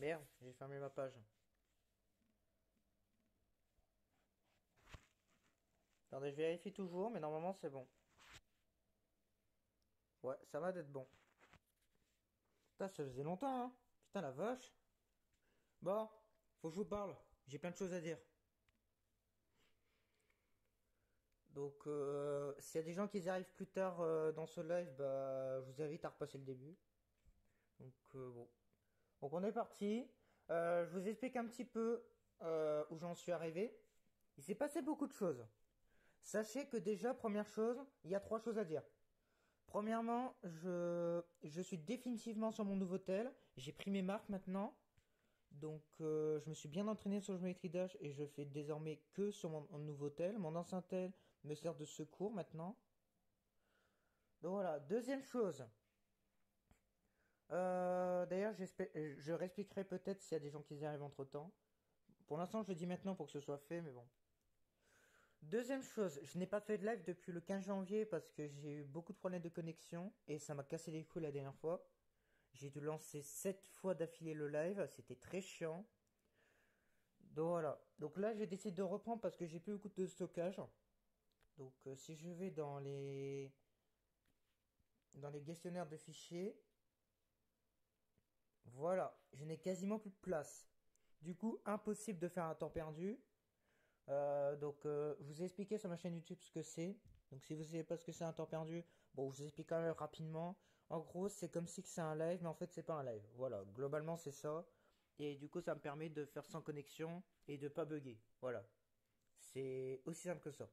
Merde, j'ai fermé ma page. Attendez, je vérifie toujours, mais normalement c'est bon. Ouais, ça va d'être bon. Putain, ça faisait longtemps, hein. Putain, la vache. Bon, faut que je vous parle. J'ai plein de choses à dire. Donc, s'il y a des gens qui y arrivent plus tard dans ce live, bah, je vous invite à repasser le début. Donc, bon. Donc, on est parti. Je vous explique un petit peu où j'en suis arrivé. Il s'est passé beaucoup de choses. Sachez que déjà, première chose, il y a trois choses à dire. Premièrement, je suis définitivement sur mon nouveau tel. J'ai pris mes marques maintenant. Donc, je me suis bien entraîné sur le Geometry Dash et je fais désormais que sur mon nouveau tel. Mon ancien tel me sert de secours maintenant. Donc voilà, deuxième chose. D'ailleurs, je réexpliquerai peut-être s'il y a des gens qui y arrivent entre temps. Pour l'instant, je le dis maintenant pour que ce soit fait, mais bon. Deuxième chose, je n'ai pas fait de live depuis le 15 janvier parce que j'ai eu beaucoup de problèmes de connexion et ça m'a cassé les couilles la dernière fois. J'ai dû lancer 7 fois d'affilée le live, c'était très chiant. Donc voilà. Donc là, j'ai décidé de reprendre parce que j'ai plus beaucoup de stockage. Donc si je vais dans les gestionnaires de fichiers, voilà, je n'ai quasiment plus de place. Du coup, impossible de faire un temps perdu. Je vous ai expliqué sur ma chaîne YouTube ce que c'est. Donc si vous ne savez pas ce que c'est un temps perdu, bon, je vous explique quand même rapidement. En gros, c'est comme si c'est un live, mais en fait, c'est pas un live. Voilà, globalement, c'est ça. Et du coup, ça me permet de faire sans connexion et de pas bugger. Voilà. C'est aussi simple que ça.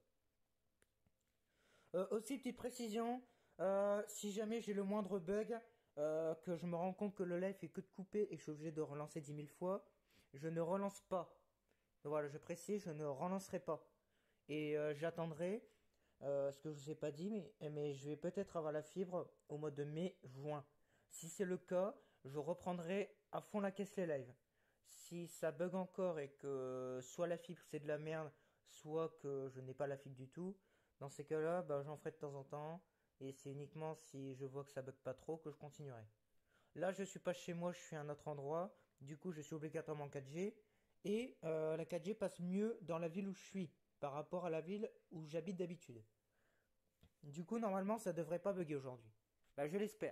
Aussi, petite précision, si jamais j'ai le moindre bug, que je me rends compte que le live fait que de couper et que je suis obligé de relancer 10 000 fois, je ne relance pas. Donc voilà, je précise, je ne relancerai pas. Et j'attendrai, ce que je vous ai pas dit, mais je vais peut-être avoir la fibre au mois de mai-juin. Si c'est le cas, je reprendrai à fond la caisse les lives. Si ça bug encore et que soit la fibre c'est de la merde, soit que je n'ai pas la fibre du tout, dans ces cas-là, bah, j'en ferai de temps en temps. Et c'est uniquement si je vois que ça bug pas trop que je continuerai. Là, je suis pas chez moi, je suis à un autre endroit. Du coup, je suis obligatoirement en 4G. Et la 4G passe mieux dans la ville où je suis par rapport à la ville où j'habite d'habitude. Du coup, normalement, ça devrait pas bugger aujourd'hui. Bah, je l'espère.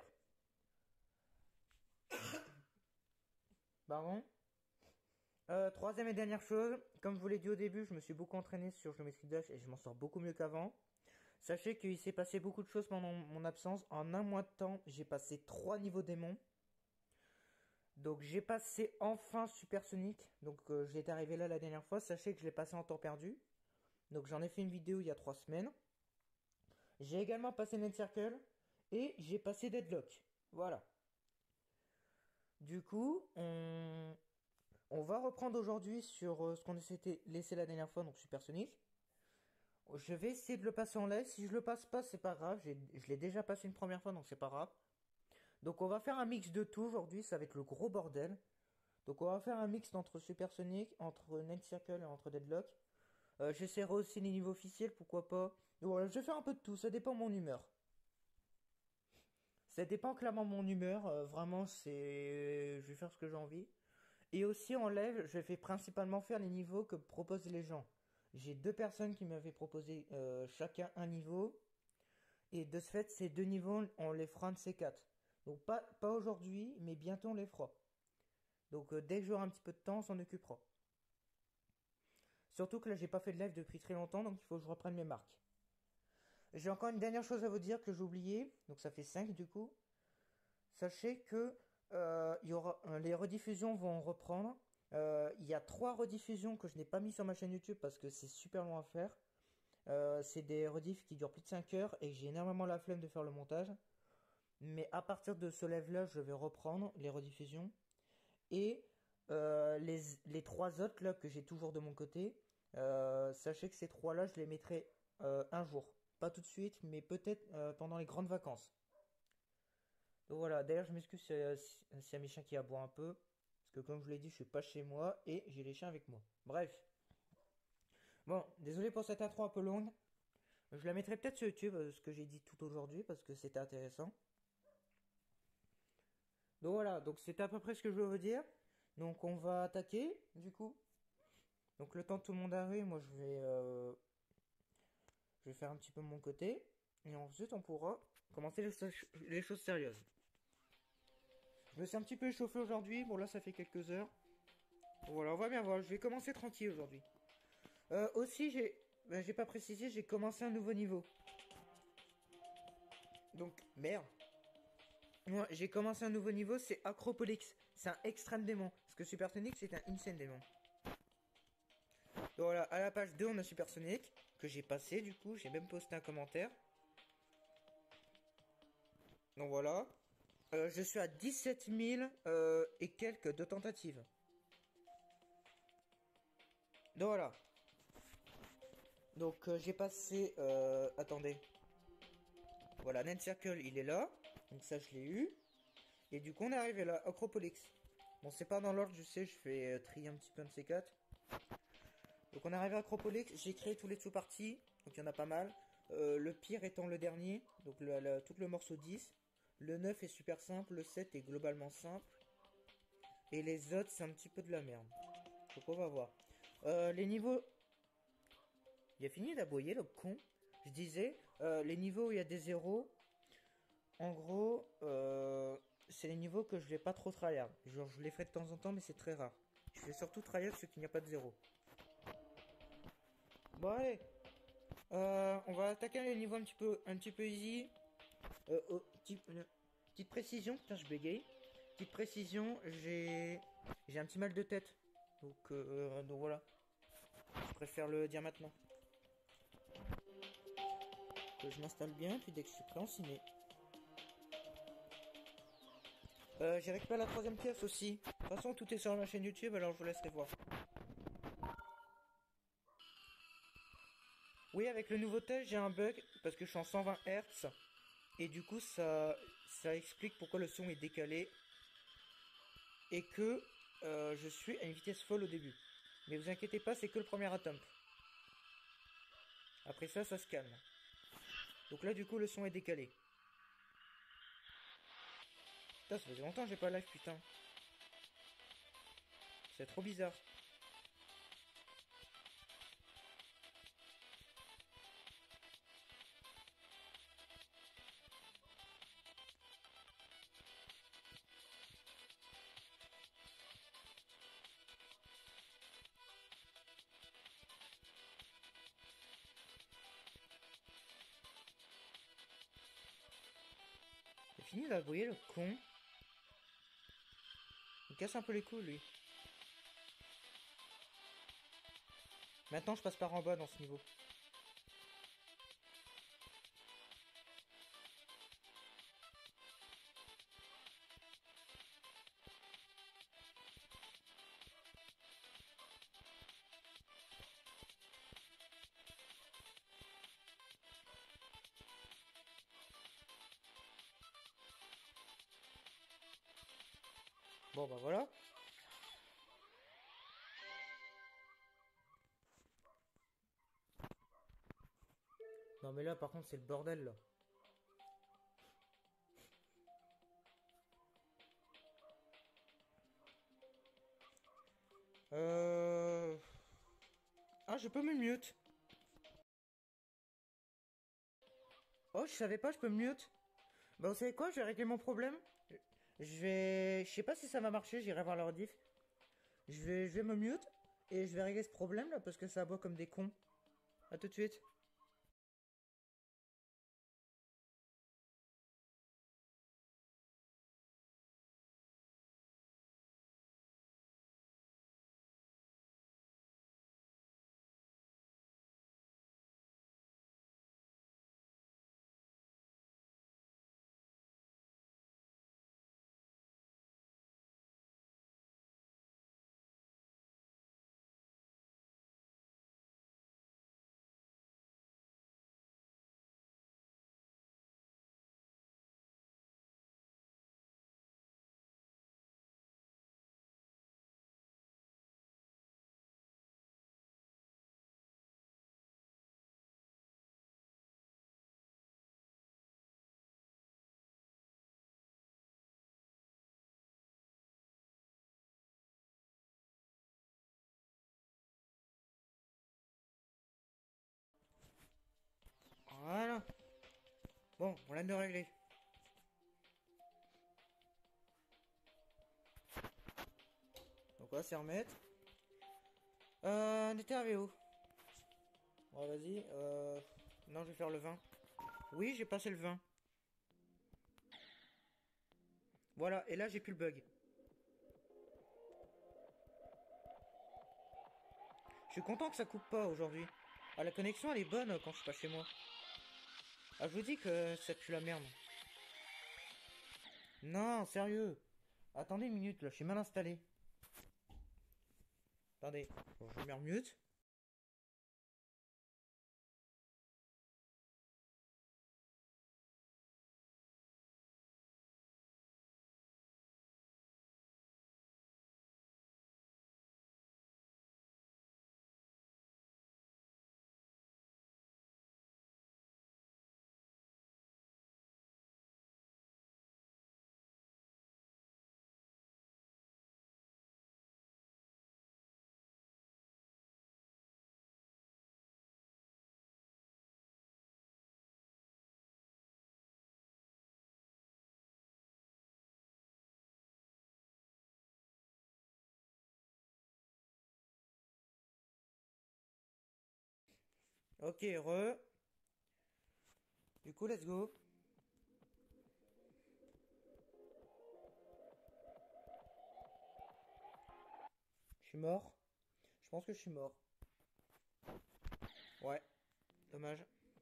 Pardon. Troisième et dernière chose, comme je vous l'ai dit au début, je me suis beaucoup entraîné sur Geometry Dash et je m'en sors beaucoup mieux qu'avant. Sachez qu'il s'est passé beaucoup de choses pendant mon absence. En un mois de temps, j'ai passé 3 niveaux démons. Donc j'ai passé enfin Supersonic. Donc j'étais arrivé là la dernière fois. Sachez que je l'ai passé en temps perdu. Donc j'en ai fait une vidéo il y a 3 semaines. J'ai également passé Net Circle. Et j'ai passé Deadlock. Voilà. Du coup, on va reprendre aujourd'hui sur ce qu'on s'était laissé la dernière fois, donc Supersonic. Je vais essayer de le passer en live. Si je le passe pas, c'est pas grave. Je l'ai déjà passé une première fois, donc c'est pas grave. Donc on va faire un mix de tout aujourd'hui. Ça va être le gros bordel. Donc on va faire un mix entre Supersonic, entre Night Circle et entre Deadlock. J'essaierai aussi les niveaux officiels, pourquoi pas. Donc voilà, je vais faire un peu de tout. Ça dépend de mon humeur. Ça dépend clairement de mon humeur. Vraiment, je vais faire ce que j'ai envie. Et aussi en live, je vais principalement faire les niveaux que proposent les gens. J'ai deux personnes qui m'avaient proposé chacun un niveau. Et de ce fait, ces deux niveaux, on les fera un de ces quatre. Donc pas aujourd'hui, mais bientôt on les fera. Donc dès que j'aurai un petit peu de temps, on s'en occupera. Surtout que là, j'ai pas fait de live depuis très longtemps, donc il faut que je reprenne mes marques. J'ai encore une dernière chose à vous dire que j'ai oublié. Donc ça fait 5 du coup. Sachez que les rediffusions vont reprendre. Il y a 3 rediffusions que je n'ai pas mis sur ma chaîne YouTube parce que c'est super long à faire. C'est des rediffs qui durent plus de 5 heures et j'ai énormément la flemme de faire le montage. Mais à partir de ce live-là, je vais reprendre les rediffusions. Et les 3 autres là que j'ai toujours de mon côté, sachez que ces 3 là, je les mettrai un jour. Pas tout de suite, mais peut-être pendant les grandes vacances. Donc voilà, d'ailleurs je m'excuse s'il y a mes chiens qui aboient un peu. Parce que comme je vous l'ai dit, je suis pas chez moi et j'ai les chiens avec moi. Bref. Bon, désolé pour cette intro un peu longue. Je la mettrai peut-être sur YouTube, ce que j'ai dit tout aujourd'hui, parce que c'était intéressant. Donc voilà, donc c'était à peu près ce que je voulais vous dire. Donc on va attaquer, du coup. Donc le temps que tout le monde arrive, moi je vais faire un petit peu mon côté. Et ensuite on pourra commencer les choses sérieuses. Je me suis un petit peu échauffé aujourd'hui. Bon là ça fait quelques heures. Voilà, on va bien voir. Je vais commencer tranquille aujourd'hui. Aussi j'ai pas précisé, j'ai commencé un nouveau niveau. Donc merde. Moi j'ai commencé un nouveau niveau, c'est Acropolix. C'est un extrême démon. Parce que Supersonic c'est un insane démon. Donc voilà, à la page 2 on a Supersonic. Que j'ai passé du coup, j'ai même posté un commentaire. Donc voilà. Je suis à 17 000 et quelques de tentatives. Donc voilà. Donc j'ai passé... attendez. Voilà, Net Circle, il est là. Donc ça, je l'ai eu. Et du coup, on est arrivé là, Acropolix. Bon, c'est pas dans l'ordre, je sais, je fais trier un petit peu un de ces quatre. Donc on est arrivé à Acropolix, j'ai créé tous les sous-parties. Donc il y en a pas mal. Le pire étant le dernier. Donc tout le morceau 10. Le 9 est super simple, le 7 est globalement simple. Et les autres, c'est un petit peu de la merde. Donc on va voir. Les niveaux... Il a fini d'aboyer le con. Je disais, les niveaux où il y a des zéros, en gros, c'est les niveaux que je vais pas trop tryhard. Genre, je les fais de temps en temps, mais c'est très rare. Je vais surtout tryhard ceux qu'il n'y a pas de zéro. Bon, allez. On va attaquer les niveaux un petit peu easy. Petite précision, putain, je bégaye. Petite précision, j'ai un petit mal de tête. Donc voilà. Je préfère le dire maintenant. Que je m'installe bien, puis dès que je suis prêt, en ciné. J'ai récupéré la troisième pièce aussi. De toute façon, tout est sur ma chaîne YouTube, alors je vous laisserai voir. Oui, avec le nouveau test, j'ai un bug parce que je suis en 120 Hz. Et du coup, ça explique pourquoi le son est décalé. Et que je suis à une vitesse folle au début. Mais vous inquiétez pas, c'est que le premier atome. Après ça, ça se calme. Donc là, du coup, le son est décalé. Putain, ça faisait longtemps que j'ai pas live, putain. C'est trop bizarre. Il a fini d'abrouiller le con. Il casse un peu les couilles, lui. Maintenant, je passe par en bas dans ce niveau. Bon, bah voilà. Non, mais là, par contre, c'est le bordel, là. Ah, je peux me mute. Oh, je savais pas, je peux me mute. Bah, vous savez quoi, je vais régler mon problème. Je sais pas si ça va marcher, j'irai voir leur diff. Je vais me mute et je vais régler ce problème là parce que ça aboie comme des cons. A tout de suite. Voilà. Bon, on l'a de régler. Donc on va s'y remettre. On était arrivé où? Ouais, vas-y. Non, je vais faire le 20. Oui, j'ai passé le 20. Voilà, et là j'ai plus le bug. Je suis content que ça coupe pas aujourd'hui. Ah, la connexion elle est bonne quand je suis pas chez moi. Ah, je vous dis que ça pue la merde. Non, sérieux. Attendez une minute, là, je suis mal installé. Attendez, bon, je me mets en mute. Ok, re. Du coup, let's go. Je suis mort. Je pense que je suis mort. Ouais, dommage.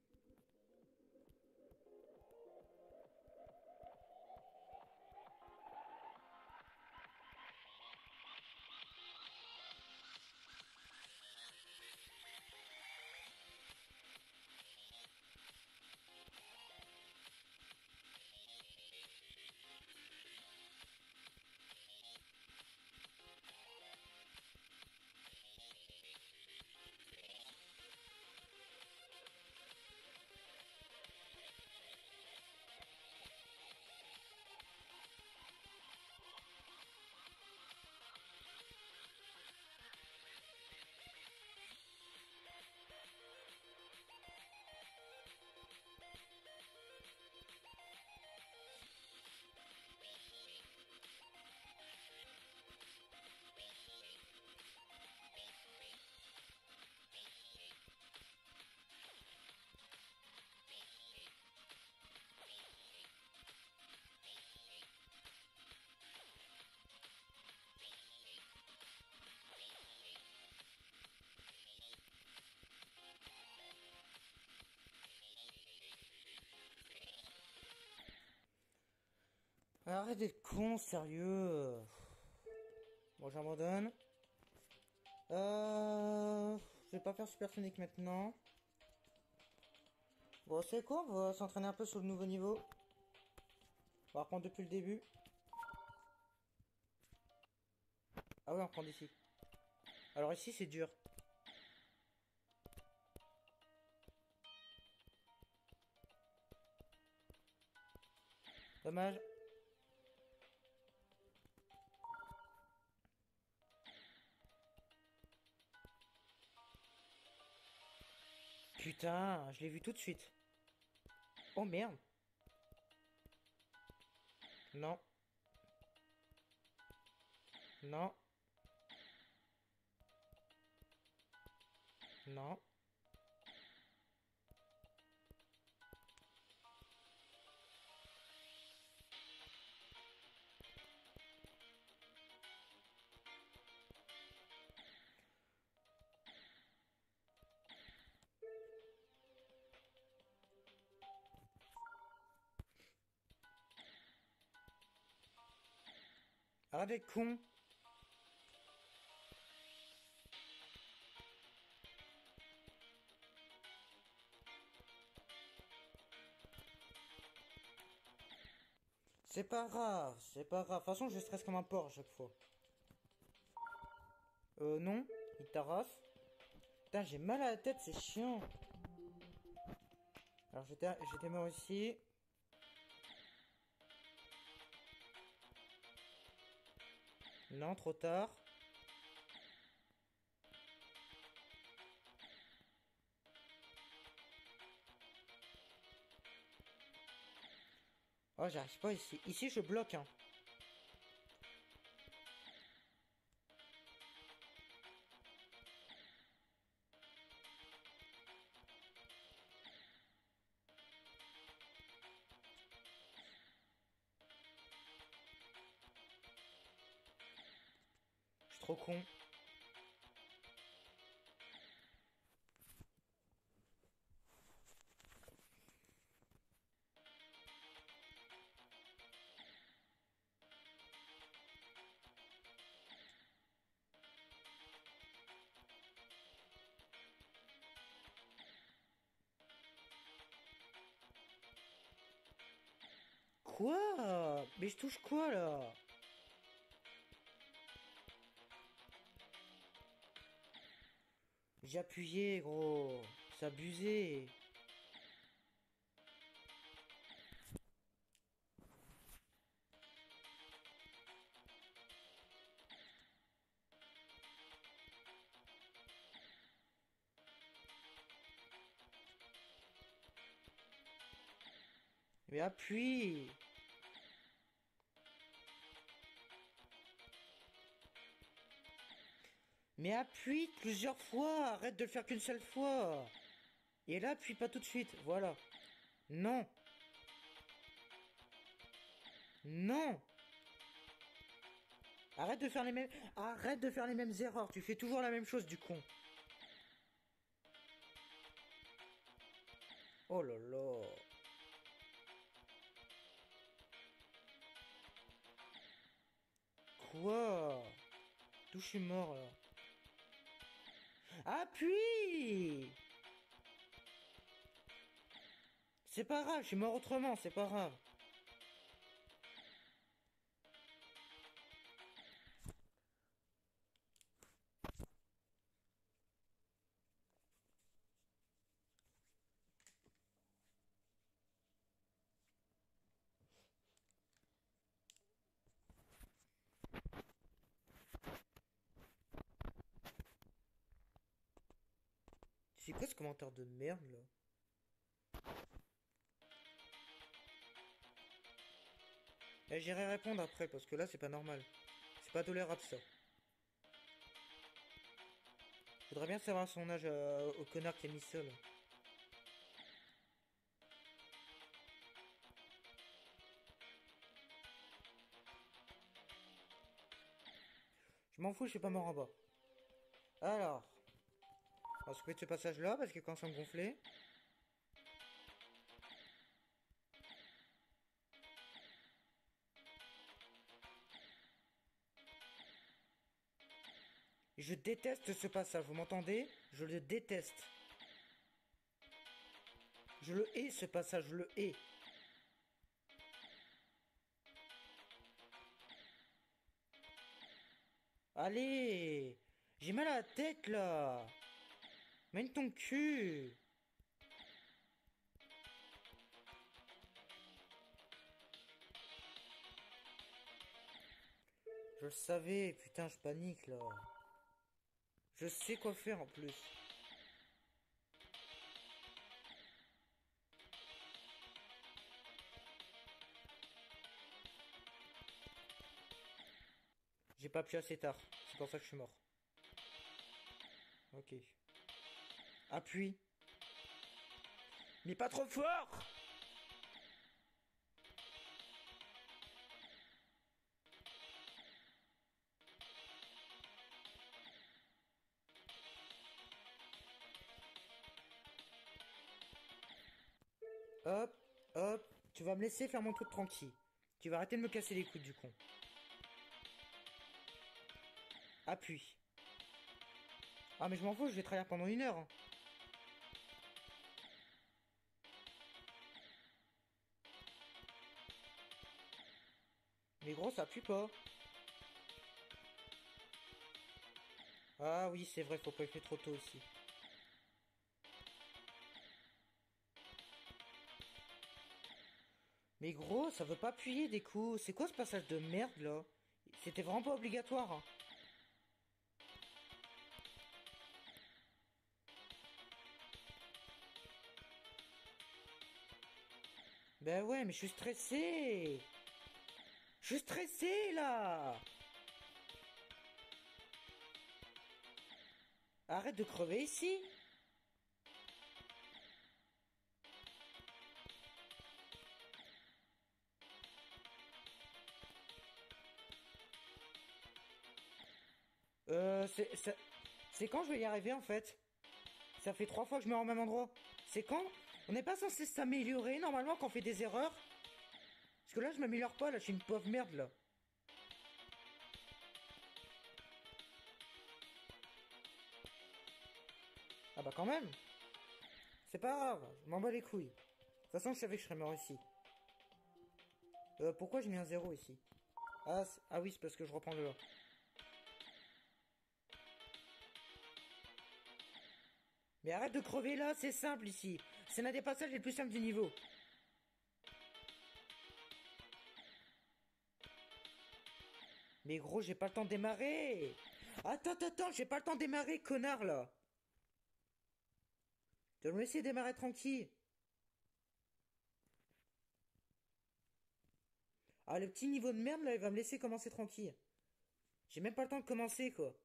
Arrête d'être con, sérieux. Bon, j'abandonne. Je vais pas faire supersonique maintenant. Bon, c'est quoi? On va s'entraîner un peu sur le nouveau niveau. On va reprendre depuis le début. Ah oui, on reprend d'ici. Alors ici, c'est dur. Dommage. Putain, je l'ai vu tout de suite. Oh merde. Non. Non. Non. Arrête d'être con. C'est pas grave, c'est pas grave. De toute façon, je stresse comme un porc à chaque fois. Non. Il t'arrasse. Putain, j'ai mal à la tête, c'est chiant. Alors, j'étais mort ici. Non, trop tard. Oh, j'arrive pas ici. Ici, je bloque, hein. Je suis trop con. Quoi? Mais je touche quoi, là? J'ai appuyé, gros. C'est abusé. Mais appuie. Mais appuie plusieurs fois. Arrête de le faire qu'une seule fois. Et là, appuie pas tout de suite. Voilà. Non. Non. Arrête de faire les mêmes... Arrête de faire les mêmes erreurs. Tu fais toujours la même chose, du con. Oh là là. Quoi? D'où je suis mort, là? Appuie! C'est pas grave, je suis mort autrement, c'est pas grave. C'est quoi ce commentaire de merde, là? Eh, j'irai répondre après, parce que là, c'est pas normal. C'est pas tolérable, ça. Je voudrais bien savoir son âge au connard qui a mis ça, là. Je m'en fous, je suis pas mort en bas. Alors, on va s'occuper de ce passage-là, parce que quand ça me gonfler... Je déteste ce passage, vous m'entendez? Je le déteste. Je le hais, ce passage, je le hais. Allez! J'ai mal à la tête, là! Mène ton cul! Je le savais, putain, je panique, là. Je sais quoi faire, en plus. J'ai pas appuyé assez tard. C'est pour ça que je suis mort. Ok. Appuie. Mais pas trop fort! Hop, hop. Tu vas me laisser faire mon truc tranquille. Tu vas arrêter de me casser les couilles, du con. Appuie. Ah, mais je m'en fous, je vais travailler pendant 1 heure, hein. Mais gros, ça appuie pas. Ah oui, c'est vrai, faut pas appuyer trop tôt aussi. Mais gros, ça veut pas appuyer des coups. C'est quoi ce passage de merde, là? C'était vraiment pas obligatoire, hein. Ben ouais, mais je suis stressé. Je suis stressé là. Arrête de crever ici. C'est quand je vais y arriver en fait? Ça fait 3 fois que je me rends au même endroit. C'est quand? On n'est pas censé s'améliorer normalement quand on fait des erreurs? Parce que là je m'améliore pas, là je suis une pauvre merde là. Ah bah quand même. C'est pas grave, je m'en bats les couilles. De toute façon je savais que je serais mort ici. Pourquoi j'ai mis un zéro ici? Ah oui, c'est parce que je reprends le là. Mais arrête de crever là, c'est simple ici. C'est l'un des passages les plus simples du niveau. Mais gros, j'ai pas le temps de démarrer. Attends, j'ai pas le temps de démarrer, connard là. Tu vas me laisser démarrer tranquille. Ah, le petit niveau de merde là, il va me laisser commencer tranquille. J'ai même pas le temps de commencer quoi.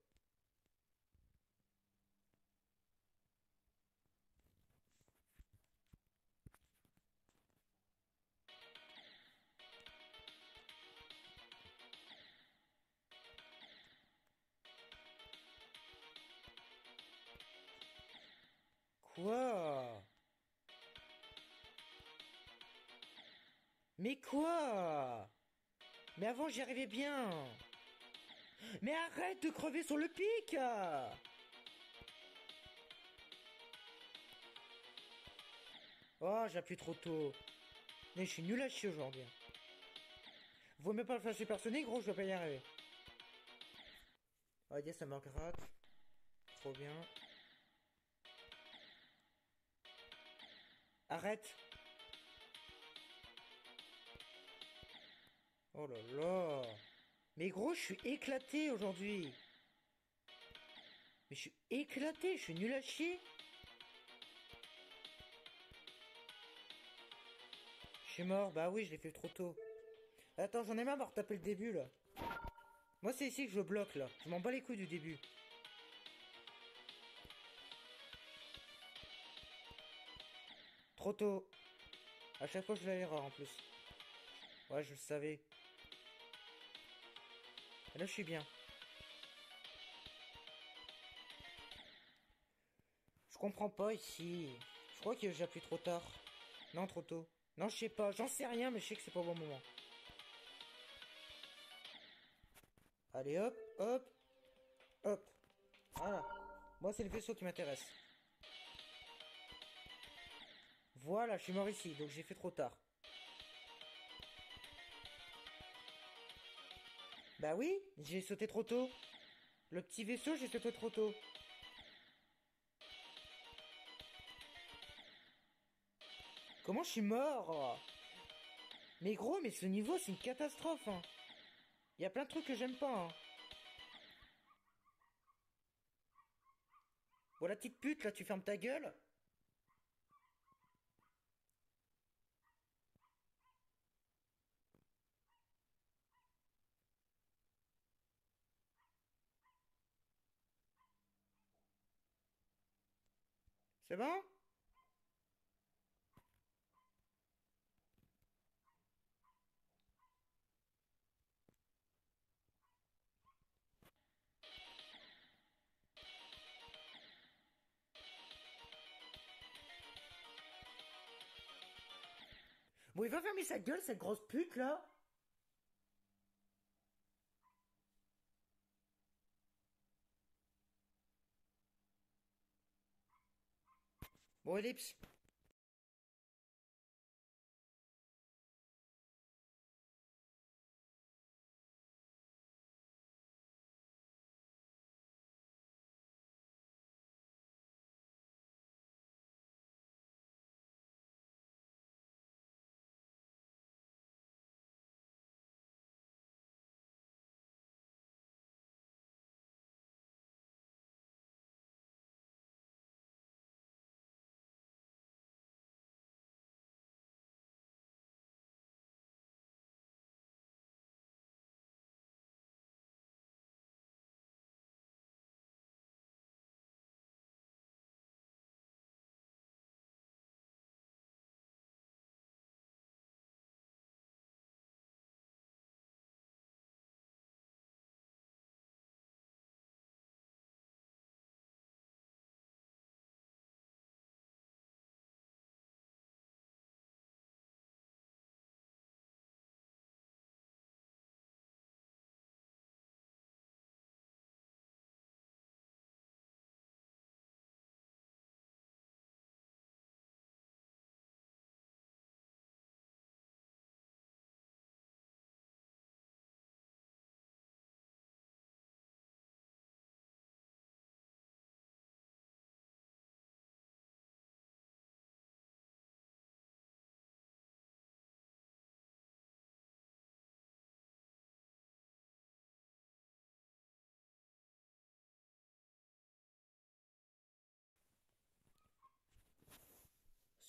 Quoi? Mais quoi? Mais avant j'y arrivais bien. Mais arrête de crever sur le pic. Oh, j'appuie trop tôt. Mais je suis nul à chier aujourd'hui. Vaut même pas le faire supersonique, gros, je vais pas y arriver. Ok, ça me gratte. Trop bien. Arrête. Oh là là. Mais gros, je suis éclaté aujourd'hui. Mais je suis éclaté, je suis nul à chier. Je suis mort, bah oui, je l'ai fait trop tôt. Attends, j'en ai marre d'avoir tapé le début là. Moi, c'est ici que je bloque là. Je m'en bats les couilles du début. Trop tôt. À chaque fois, je fais l'erreur en plus. Ouais, je le savais. Et là, je suis bien. Je comprends pas ici. Je crois que j'appuie trop tard. Non, trop tôt. Non, je sais pas. J'en sais rien, mais je sais que c'est pas au bon moment. Allez, hop, hop, hop. Voilà. Moi, c'est le vaisseau qui m'intéresse. Voilà, je suis mort ici, donc j'ai fait trop tard. Bah oui, j'ai sauté trop tôt. Le petit vaisseau, j'ai sauté trop tôt. Comment je suis mort? Mais gros, mais ce niveau, c'est une catastrophe. Hein. Y a plein de trucs que j'aime pas. Hein. Bon, la petite pute, là, tu fermes ta gueule? C'est bon? Bon, il va fermer sa gueule, cette grosse pute, là. Bon, ellipse.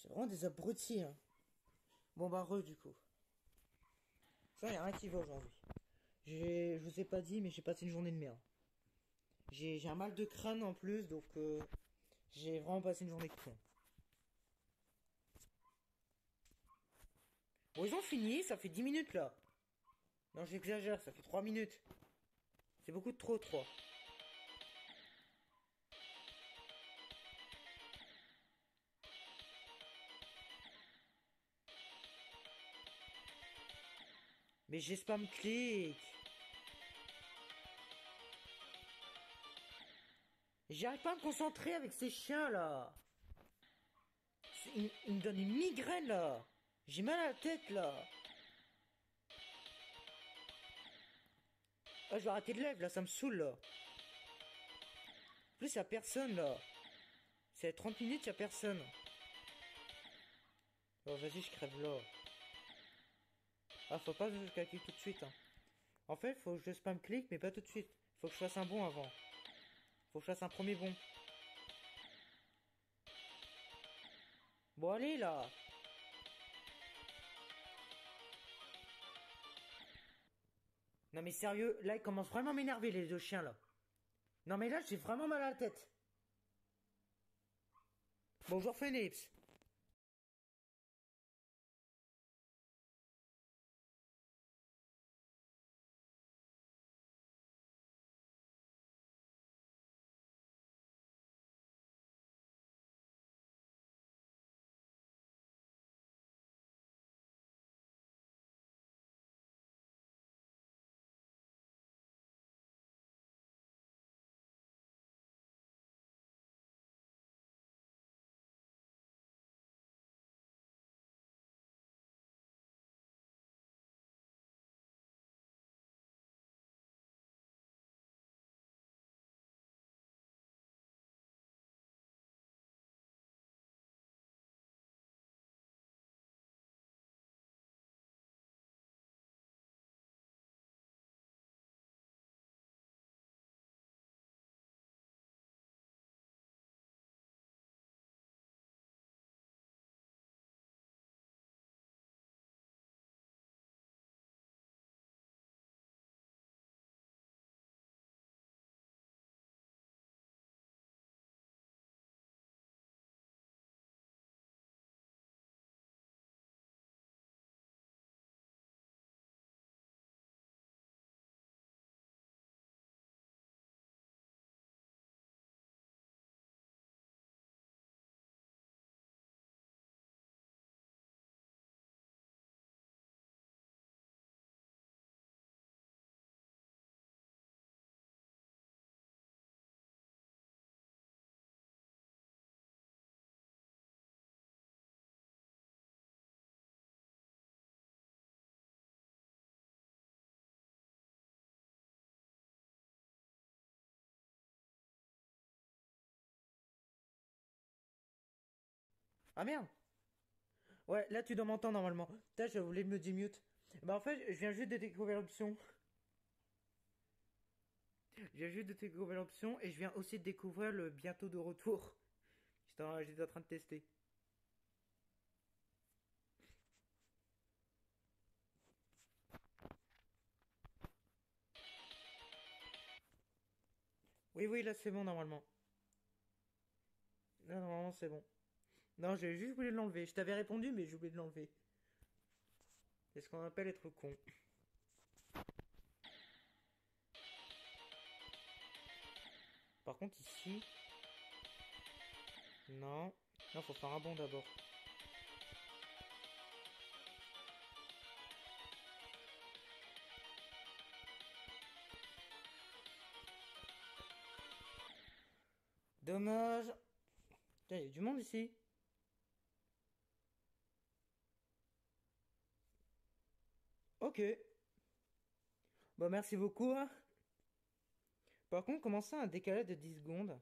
C'est vraiment des abrutis, hein. Bon bah du coup. Ça, y a rien qui va aujourd'hui. Je vous ai pas dit, mais j'ai passé une journée de merde. J'ai un mal de crâne en plus, donc j'ai vraiment passé une journée de con. Bon, ils ont fini, ça fait 10 minutes là. Non, j'exagère, ça fait 3 minutes. C'est beaucoup trop, 3. Mais j'ai spam clic. J'arrive pas à me concentrer avec ces chiens là. Il me donne une migraine là. J'ai mal à la tête là. Ah, je vais arrêter de lèvres là, ça me saoule là. En plus, y'a personne là. C'est 30 minutes, y'a personne. Oh, vas-y, je crève là. Ah, faut pas que je calcule tout de suite. Hein. En fait, faut que je spam clic, mais pas tout de suite. Faut que je fasse un bond avant. Faut que je fasse un premier bond. Bon, allez là. Non mais sérieux, là ils commencent vraiment à m'énerver les deux chiens là. Non mais là j'ai vraiment mal à la tête. Bonjour Phoenix. Ah merde. Ouais, là tu dois m'entendre normalement. Putain, je voulais me mute. Bah en fait, je viens juste de découvrir l'option. Je viens juste de découvrir l'option et je viens aussi de découvrir le bientôt de retour. J'étais en train de tester. Oui, oui, là c'est bon normalement. Là normalement c'est bon. Non, j'ai juste voulu l'enlever. Je t'avais répondu, mais j'ai oublié de l'enlever. C'est ce qu'on appelle être con. Par contre ici... Non. Non, faut faire un bond d'abord. Dommage. Putain, il y a du monde ici. Ok. Bah merci beaucoup. Hein. Par contre, comment ça un décalage de 10 secondes?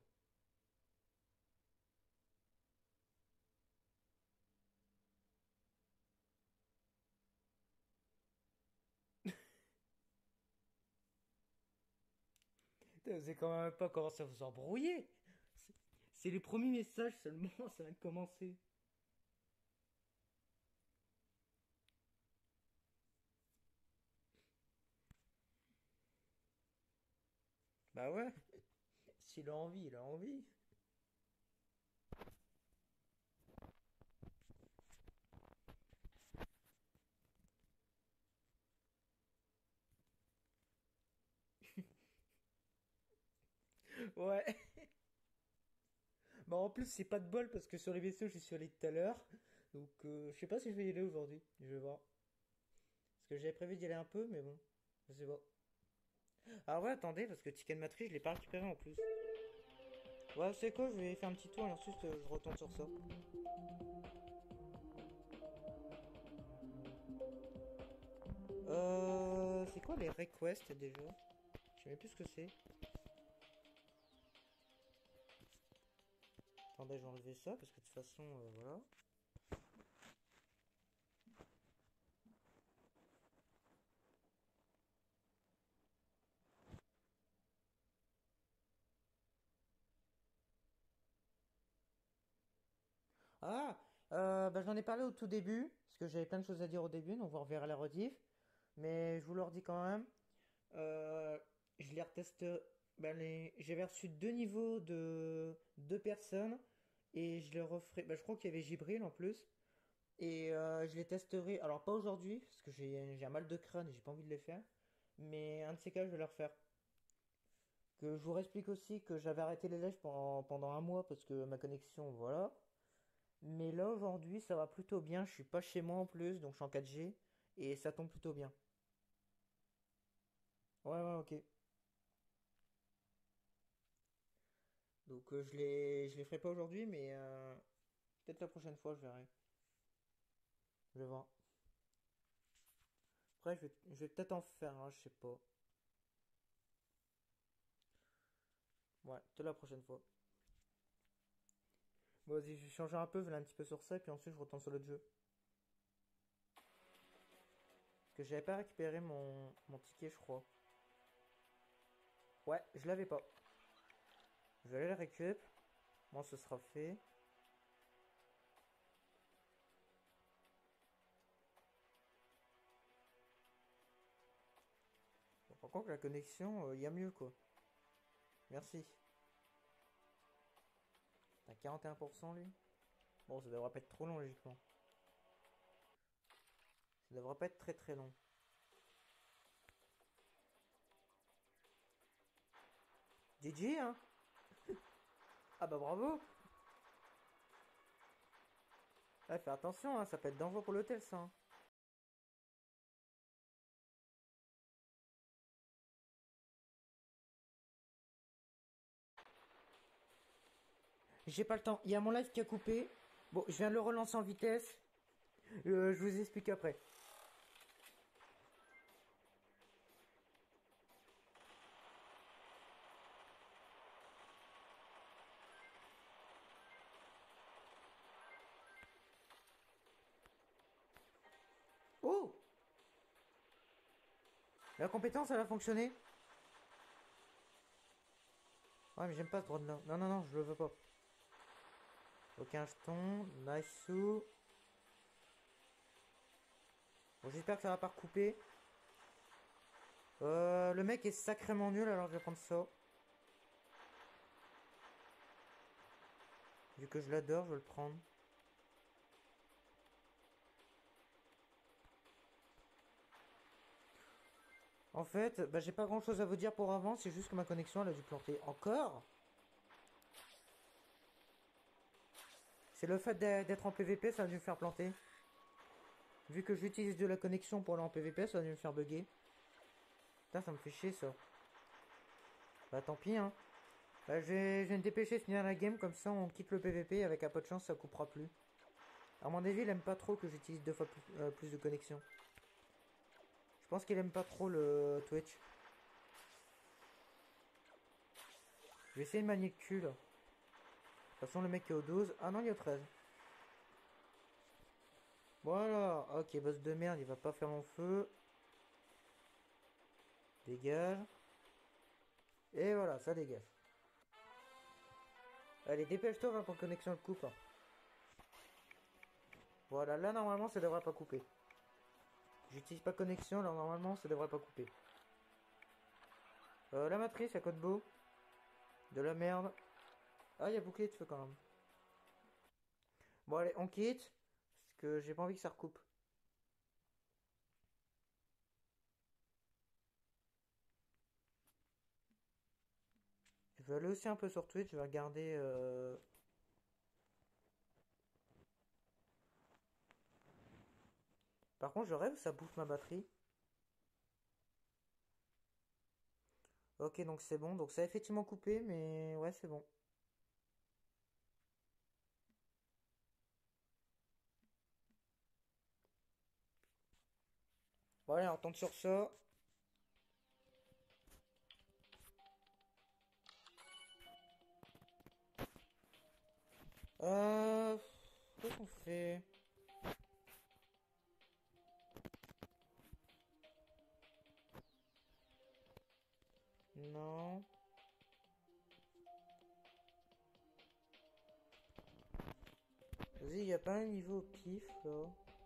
Putain, vous savez quand même pas comment ça vous embrouiller. C'est les premiers messages seulement, ça vient de commencer. Bah ouais, s'il a envie, il a envie. Ouais. Bah en plus, c'est pas de bol parce que sur les vaisseaux, j'y suis allé tout à l'heure. Donc je sais pas si je vais y aller aujourd'hui. Je vais voir. Parce que j'avais prévu d'y aller un peu, mais bon, je sais pas. Ah ouais, attendez, parce que Ticket Matrix, je l'ai pas récupéré en plus. Ouais, c'est quoi, je vais faire un petit tour et ensuite je retourne sur ça. C'est quoi les requests déjà? Je sais même plus ce que c'est. Attendez, je vais enlever ça parce que de toute façon, voilà. Ah, bah, j'en ai parlé au tout début, parce que j'avais plein de choses à dire au début, donc vous reverrez la rediff. Mais je vous le redis quand même. Euh, je les reteste. Bah, j'avais reçu deux niveaux de deux personnes, et je les referai. Bah, je crois qu'il y avait Gibril en plus. Et je les testerai. Alors, pas aujourd'hui, parce que j'ai un mal de crâne et j'ai pas envie de les faire. Mais un de ces cas, je vais les refaire. Que je vous explique aussi que j'avais arrêté les lives pendant un mois parce que ma connexion, voilà. Mais là aujourd'hui ça va plutôt bien, je suis pas chez moi en plus, donc je suis en 4G et ça tombe plutôt bien. Ouais ouais ok. Donc je les ferai pas aujourd'hui mais peut-être la prochaine fois je verrai. Je vais voir. Après je vais peut-être en faire un, je sais pas. Ouais, peut-être la prochaine fois. Bon vas-y, je vais changer un peu, je vais aller un petit peu sur ça et puis ensuite je retourne sur l'autre jeu. Parce que j'avais pas récupéré mon ticket je crois. Ouais, je l'avais pas. Je vais aller le récup. Moi ce sera fait. Bon, par contre la connexion, il y a mieux quoi. Merci. T'as 41% lui? Bon, ça devrait pas être trop long, logiquement. Ça devrait pas être très très long. GG, hein? Ah bah bravo! Ah, fais attention, hein, ça peut être dangereux pour l'hôtel, ça, hein. J'ai pas le temps. Il y a mon live qui a coupé. Bon, je viens de le relancer en vitesse. Je vous explique après. Oh! La compétence, elle a fonctionné. Ouais, mais j'aime pas ce drone là. Non, non, non, je le veux pas. Aucun jeton. Nice sous. Bon, j'espère que ça va pas recouper. Le mec est sacrément nul, alors je vais prendre ça. Vu que je l'adore, je vais le prendre. En fait, bah, j'ai pas grand chose à vous dire pour avant, c'est juste que ma connexion elle a dû planter. Encore? C'est le fait d'être en PVP, ça a dû me faire planter. Vu que j'utilise de la connexion pour aller en PVP, ça a dû me faire bugger. Putain, ça me fait chier ça. Bah tant pis, hein. Bah, je vais me dépêcher de finir la game, comme ça on quitte le PVP, avec un peu de chance ça coupera plus. À mon avis, il aime pas trop que j'utilise deux fois plus de connexion. Je pense qu'il aime pas trop le Twitch. Je vais essayer de manier le cul là. De toute façon, le mec est au 12. Ah non, il est au 13. Voilà. Ok, boss de merde, il va pas faire mon feu. Dégage. Et voilà, ça dégage. Allez, dépêche-toi avant que ton connexion le coupe, hein. Voilà, là normalement ça devrait pas couper. J'utilise pas connexion, là normalement ça devrait pas couper. La matrice à code beau. De la merde. Ah, il y a bouclier de feu quand même. Bon, allez, on quitte. Parce que j'ai pas envie que ça recoupe. Je vais aller aussi un peu sur Twitch. Je vais regarder. Par contre, je rêve que ça bouffe ma batterie. Ok, donc c'est bon. Donc ça a effectivement coupé, mais ouais, c'est bon. Bon, allez, on tente sur ça. Euh. Qu'est-ce qu'on fait? Non. Vas-y, y a pas un niveau au pif là.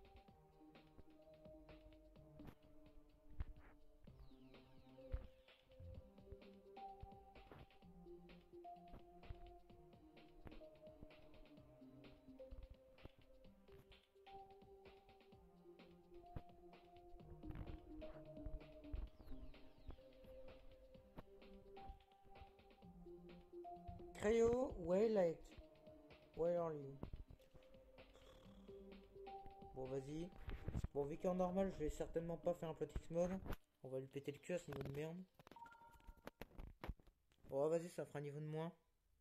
Cryo, Waylight. Where are you? Bon, vas-y. Bon, vu qu'en normal, je vais certainement pas faire un Plotix mode. On va lui péter le cul à ce niveau de merde. Bon, vas-y, ça fera un niveau de moins.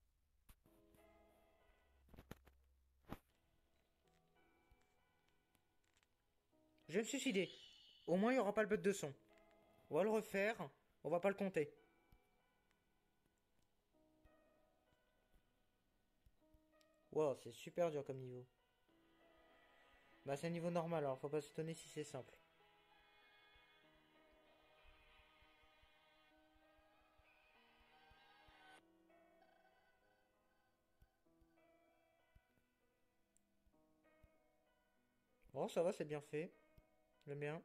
Je vais me suicider. Au moins, il n'y aura pas le bug de son. On va le refaire. On va pas le compter. Wow, c'est super dur comme niveau. Bah, c'est un niveau normal, alors faut pas s'étonner si c'est simple. Bon, ça va, c'est bien fait. J'aime bien.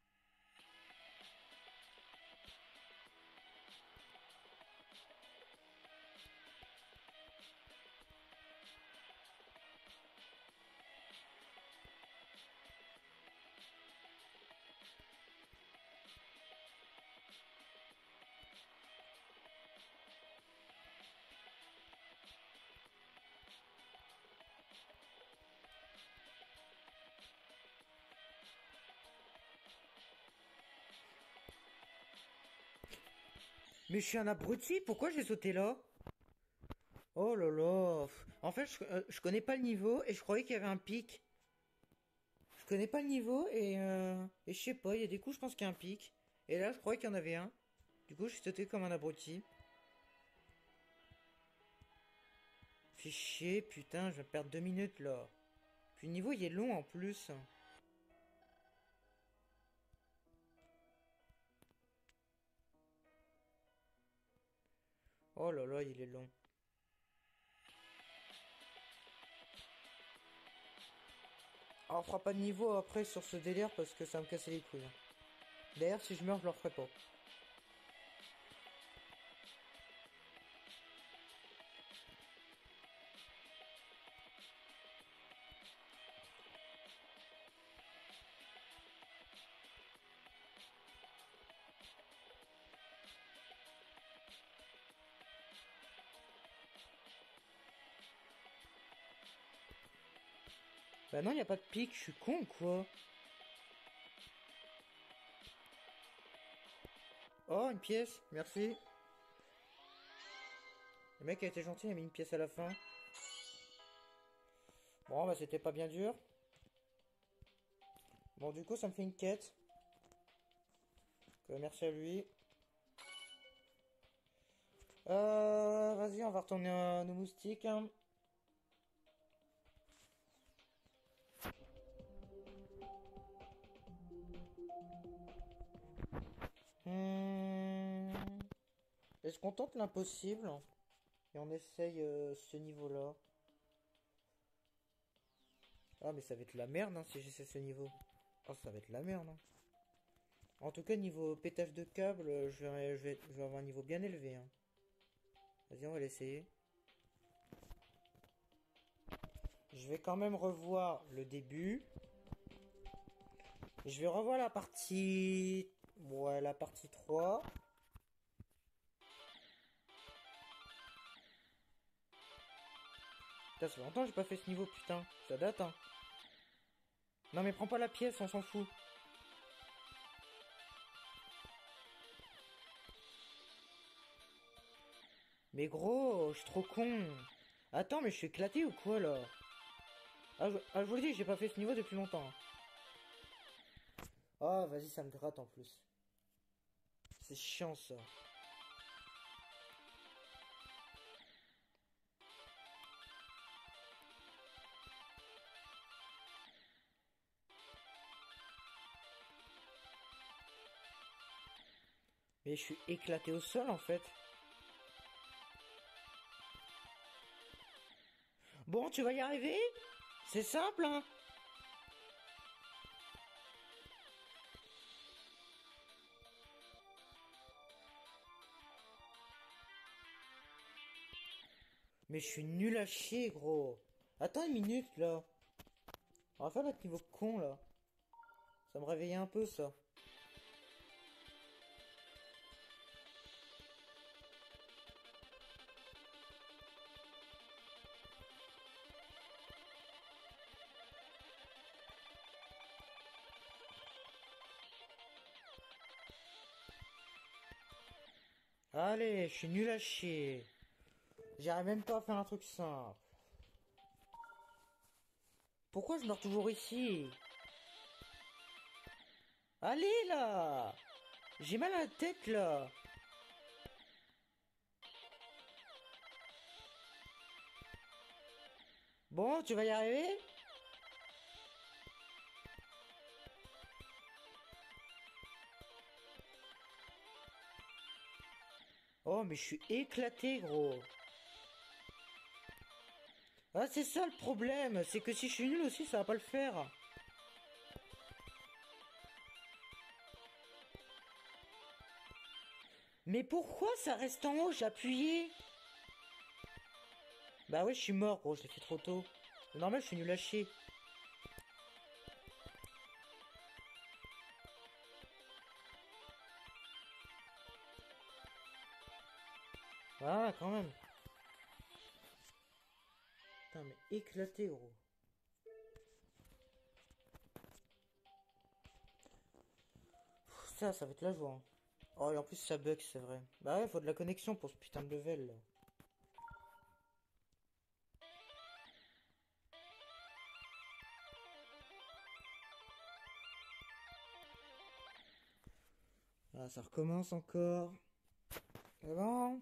Mais je suis un abruti, pourquoi j'ai sauté là? Oh là là. En fait, je connais pas le niveau et je croyais qu'il y avait un pic. Je connais pas le niveau et je sais pas, il y a des coups, je pense qu'il y a un pic. Et là, je croyais qu'il y en avait un. Du coup, je suis sauté comme un abruti. Fais chier, putain, je vais perdre 2 minutes là. Puis le niveau, il est long en plus. Oh là là, il est long. Alors, on fera pas de niveau après sur ce délire parce que ça va me casser les couilles. D'ailleurs, si je meurs, je le referai pas. Bah non, il a pas de pic, je suis con ou quoi? Oh, une pièce, merci. Le mec a été gentil, il a mis une pièce à la fin. Bon, bah c'était pas bien dur. Bon, du coup, ça me fait une quête. Merci à lui. Vas-y, on va retourner à nos moustiques, hein. Hmm. Est-ce qu'on tente l'impossible et on essaye ce niveau-là? Ah, mais ça va être la merde hein, si j'essaie ce niveau. Oh, ça va être la merde, hein. En tout cas, niveau pétage de câble, je vais avoir un niveau bien élevé. Hein. Vas-y, on va l'essayer. Je vais quand même revoir le début. Je vais revoir la partie... Ouais, la partie 3. Putain, ça fait longtemps que j'ai pas fait ce niveau, putain. Ça date, hein. Non, mais prends pas la pièce, on s'en fout. Mais gros, je suis trop con. Attends, mais je suis éclaté ou quoi, là? Je vous le dis, j'ai pas fait ce niveau depuis longtemps. Ah, vas-y, ça me gratte en plus. C'est chiant, ça. Mais je suis éclaté au sol, en fait. Bon, tu vas y arriver? C'est simple, hein? Mais je suis nul à chier, gros. Attends une minute, là. On va faire notre niveau con, là. Ça me réveillait un peu, ça. Allez, je suis nul à chier. J'arrive même pas à faire un truc simple. Pourquoi je meurs toujours ici? Allez, là! J'ai mal à la tête, là. Bon, tu vas y arriver? Oh, mais je suis éclaté, gros. Ah, c'est ça le problème. C'est que si je suis nul aussi, ça va pas le faire. Mais pourquoi ça reste en haut? J'ai appuyé. Bah ouais, je suis mort, gros. Je l'ai fait trop tôt. C'est normal, je suis nul à chier. Ah, quand même. Putain, mais éclaté, gros. Ça va être la joie. Hein. Oh, et en plus, ça bug, c'est vrai. Bah ouais, faut de la connexion pour ce putain de level, là. Ah, ça recommence encore. C'est bon.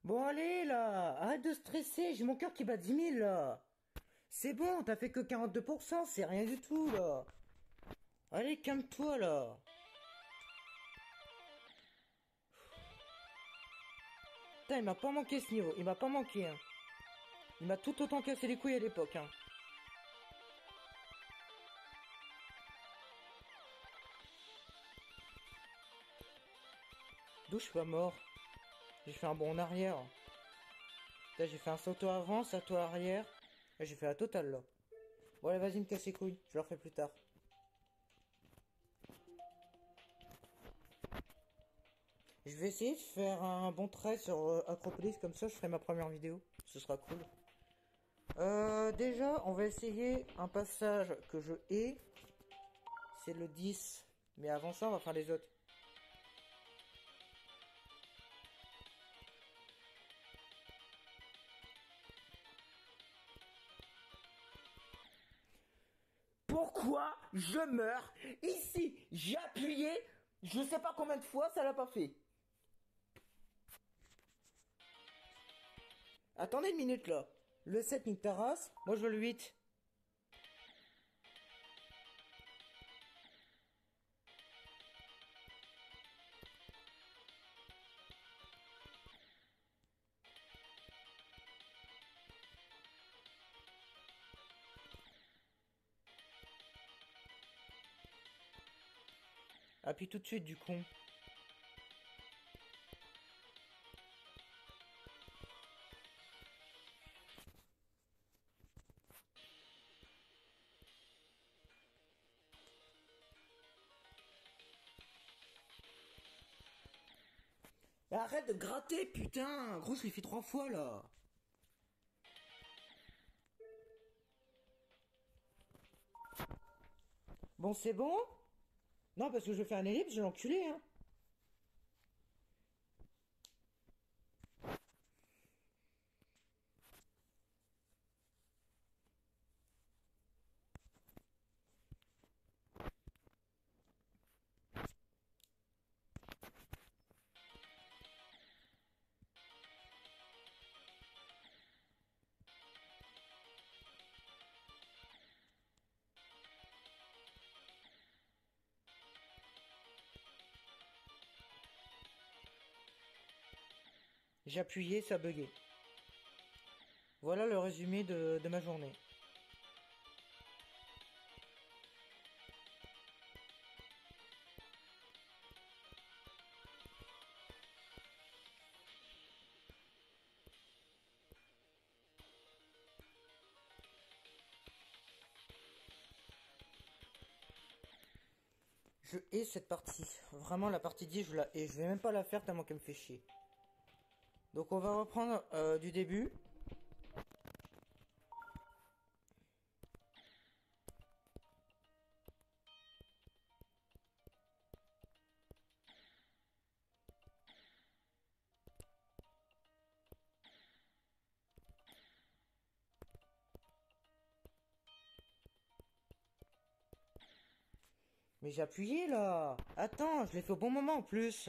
Bon, allez, là. Arrête de stresser. J'ai mon cœur qui bat 10 000, là. C'est bon, t'as fait que 42%. C'est rien du tout, là. Allez, calme-toi, là. Putain, il m'a pas manqué ce niveau. Il m'a pas manqué, hein. Il m'a tout autant cassé les couilles à l'époque, hein. D'où je suis pas mort? J'ai fait un bond en arrière. Là, j'ai fait un salto avant, salto arrière. Et j'ai fait la totale, là. Bon, allez, vas-y, me casse les couilles. Je le refais plus tard. Je vais essayer de faire un bon trait sur Acropolis, comme ça je ferai ma première vidéo. Ce sera cool. Déjà, on va essayer un passage que je hais. C'est le 10. Mais avant ça, on va faire les autres. Pourquoi je meurs ici? J'ai appuyé, je sais pas combien de fois, ça l'a pas fait. Attendez une minute là. Le 7 nique ta race, moi je veux le 8. Appuie tout de suite du con. Arrête de gratter, putain. Gros, je l'ai fait 3 fois là. Bon, c'est bon? Non, parce que je vais faire un ellipse, je vais l'enculer, hein. J'ai appuyé, ça a bugué. Voilà le résumé de ma journée. Je hais cette partie. Vraiment, la partie 10, je la hais. Je vais même pas la faire tellement qu'elle me fait chier. Donc on va reprendre du début. Mais j'ai appuyé là. Attends, je l'ai fait au bon moment en plus.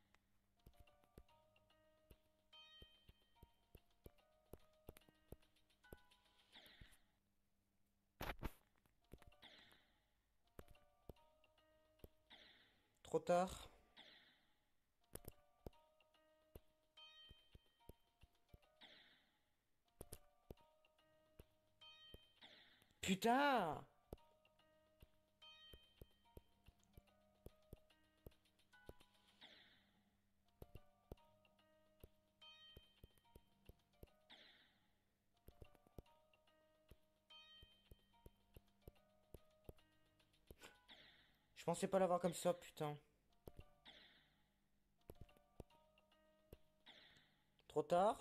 Trop tard. Putain! Je pensais pas l'avoir comme ça, putain. Trop tard.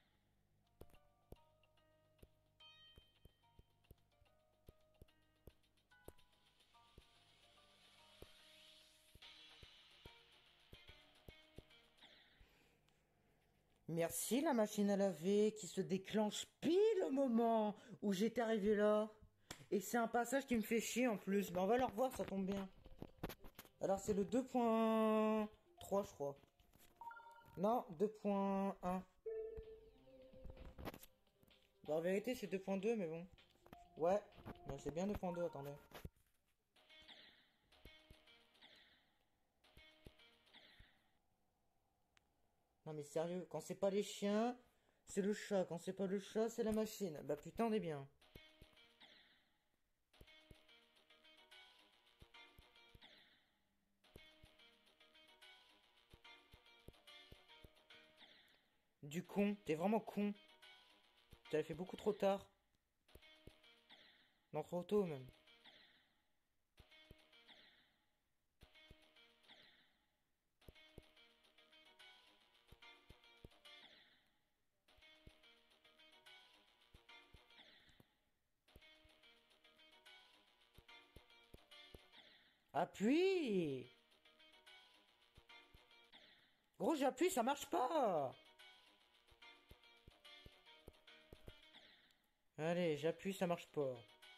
Merci la machine à laver qui se déclenche pile au moment où j'étais arrivé là. Et c'est un passage qui me fait chier en plus. Mais on va le revoir, ça tombe bien. Alors c'est le 2.3 je crois. Non, 2.1. Bah, en vérité, c'est 2.2, mais bon. Ouais, bah, c'est bien 2.2, attendez. Non, mais sérieux, quand c'est pas les chiens, c'est le chat. Quand c'est pas le chat, c'est la machine. Bah, putain, on est bien. Du con, t'es vraiment con. Tu l'as fait beaucoup trop tard. Non, trop tôt, même. Appuie! Gros, j'appuie, ça marche pas! Allez, j'appuie, ça marche pas.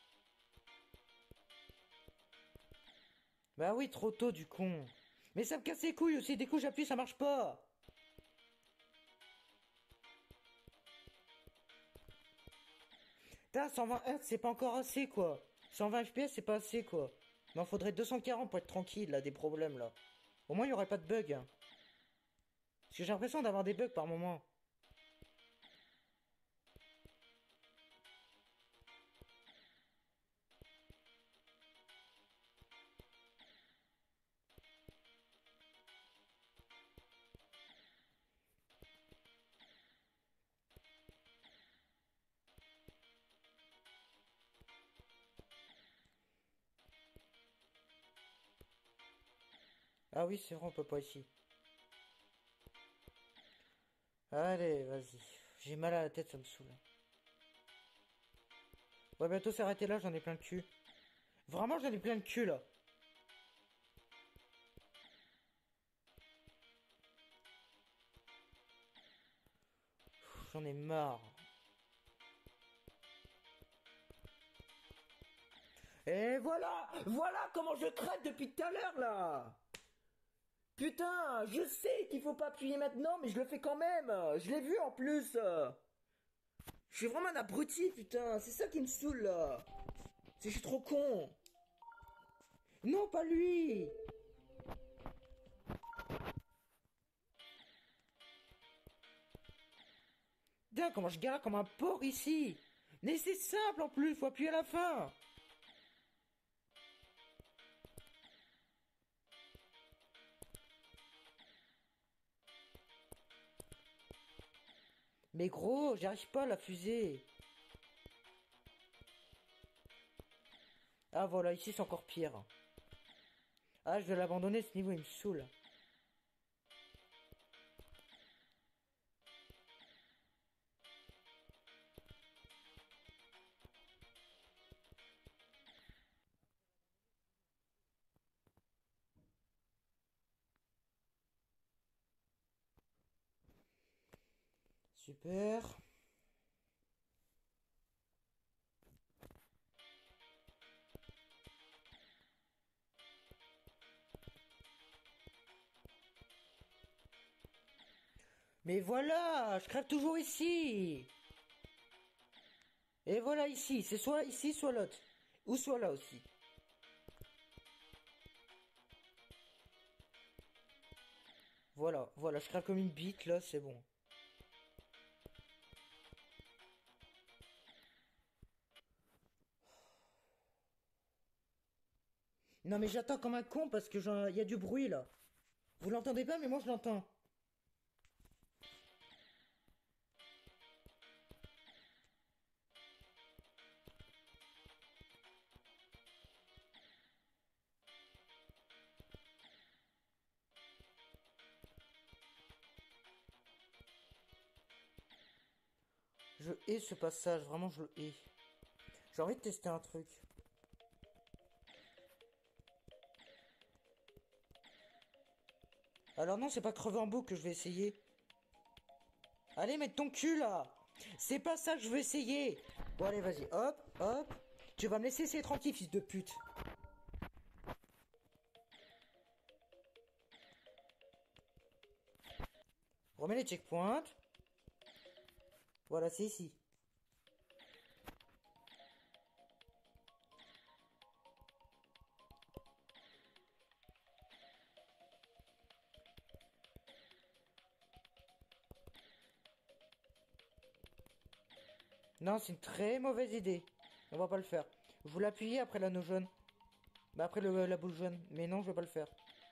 Bah oui, trop tôt, du con. Mais ça me casse les couilles aussi, des coups j'appuie, ça marche pas. Putain, 120 Hz, c'est pas encore assez, quoi. 120 FPS, c'est pas assez, quoi. Mais il faudrait 240 pour être tranquille, là, des problèmes, là. Au moins, il y aurait pas de bugs, hein. Parce que j'ai l'impression d'avoir des bugs par moment. Ah oui, c'est vrai, on peut pas ici. Allez, vas-y. J'ai mal à la tête, ça me saoule. Ouais, bientôt s'arrêter là, j'en ai plein le cul. Vraiment, j'en ai plein le cul, là. J'en ai marre. Et voilà! Voilà comment je crève depuis tout à l'heure, là! Putain, je sais qu'il faut pas appuyer maintenant, mais je le fais quand même. Je l'ai vu en plus. Je suis vraiment un abruti, putain. C'est ça qui me saoule là. C'est que je suis trop con. Non, pas lui. Putain, comment je galère comme un porc ici. Mais c'est simple en plus, faut appuyer à la fin. Mais gros, j'arrive pas à la fusée. Ah voilà, ici c'est encore pire. Ah, je vais l'abandonner, ce niveau il me saoule. Super. Mais voilà, je crève toujours ici. Et voilà ici, c'est soit ici, soit l'autre. Ou soit là aussi. Voilà, voilà, je crève comme une bite là, c'est bon. Non mais j'attends comme un con parce que il y a du bruit là. Vous l'entendez pas mais moi je l'entends. Je hais ce passage, vraiment je le hais. J'ai envie de tester un truc. Alors non, c'est pas crever en boucle que je vais essayer. Allez, mets ton cul là. C'est pas ça que je veux essayer. Bon allez, vas-y, hop, hop. Tu vas me laisser essayer tranquille, fils de pute. Remets les checkpoints. Voilà, c'est ici. Non, c'est une très mauvaise idée. On va pas le faire. Je voulais appuyer après l'anneau jaune. Bah après la boule jaune. Mais non, je vais pas le faire.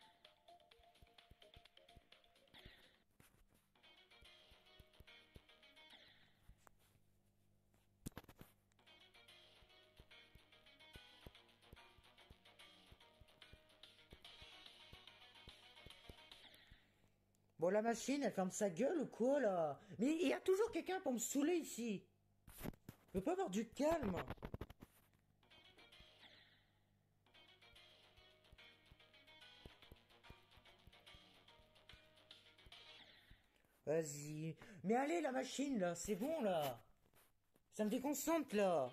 Bon, la machine, elle ferme sa gueule ou quoi, là? Mais il y a toujours quelqu'un pour me saouler ici. Je peux pas avoir du calme. Vas-y. Mais allez, la machine, là, c'est bon, là. Ça me déconcentre, là.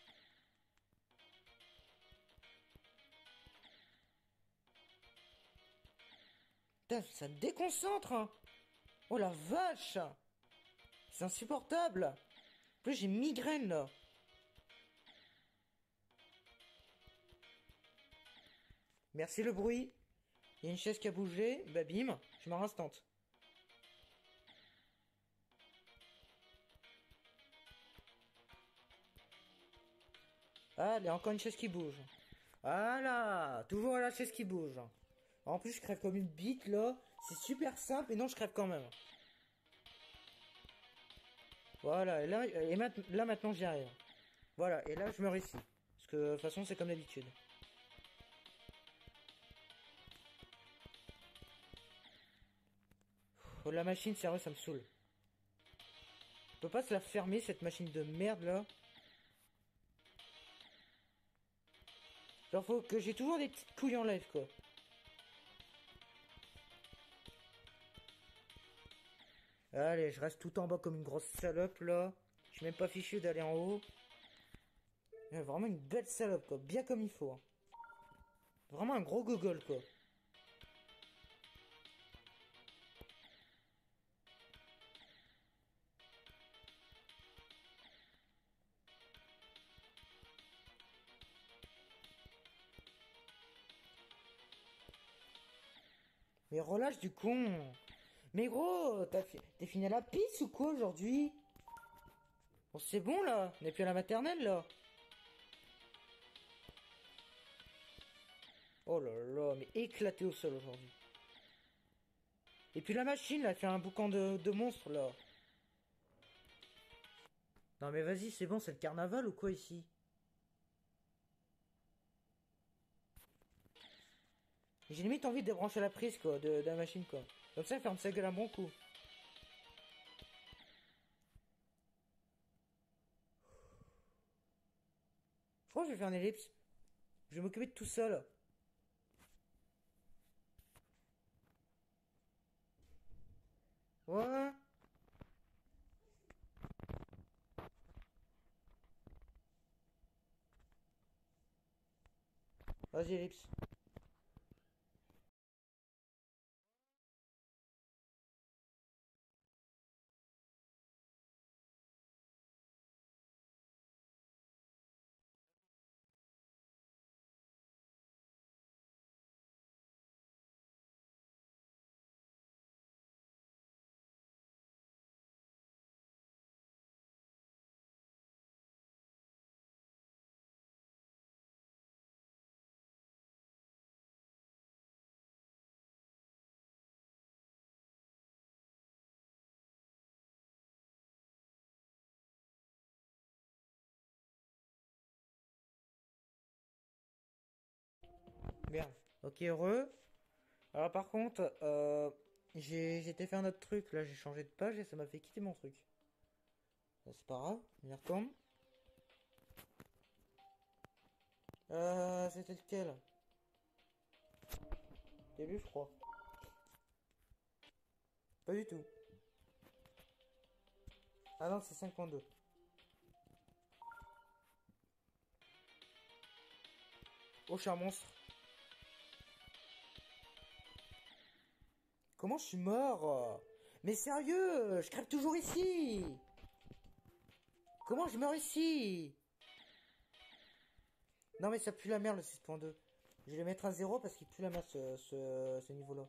Putain, ça me déconcentre, hein. Oh la vache. C'est insupportable. En plus, j'ai migraine, là. Merci le bruit. Il y a une chaise qui a bougé. Bah bim, je m'en instante. Allez, encore une chaise qui bouge. Voilà, toujours la chaise qui bouge. En plus, je crève comme une bite, là. C'est super simple, et non, je crève quand même. Voilà, et là, là maintenant, j'y arrive. Voilà, et là, je me réussis. Parce que, de toute façon, c'est comme d'habitude. Oh, la machine, sérieux, ça me saoule. On peut pas se la fermer, cette machine de merde, là. Genre, faut que j'ai toujours des petites couilles en live, quoi. Allez, je reste tout en bas comme une grosse salope, là. Je suis même pas fichu d'aller en haut. Vraiment une belle salope, quoi. Bien comme il faut. Hein. Vraiment un gros gogol, quoi. Mais relâche du con. Mais gros, t'es fini à la pisse ou quoi aujourd'hui? Bon, c'est bon, là. On est plus à la maternelle, là. Oh là là, mais éclaté au sol aujourd'hui. Et puis la machine, là, elle fait un boucan de monstres, là. Non mais vas-y, c'est bon, c'est le carnaval ou quoi ici? J'ai limite envie de débrancher la prise, quoi, de la machine, quoi. Comme ça, elle ferme sa gueule un bon coup. Je crois que je vais faire une ellipse. Je vais m'occuper de tout ça, là. Ouais. Vas-y, ellipse. Merde. Ok, heureux. Alors par contre, j'étais fait un autre truc, là j'ai changé de page et ça m'a fait quitter mon truc. C'est pas grave, on y retourne. C'était lequel? Début, je crois. Pas du tout. Ah non, c'est 5.2. Oh, je suis un monstre. Comment je suis mort? Mais sérieux, je crève toujours ici. Comment je meurs ici? Non mais ça pue la merde le 6.2. Je vais le mettre à 0 parce qu'il pue la merde ce niveau-là.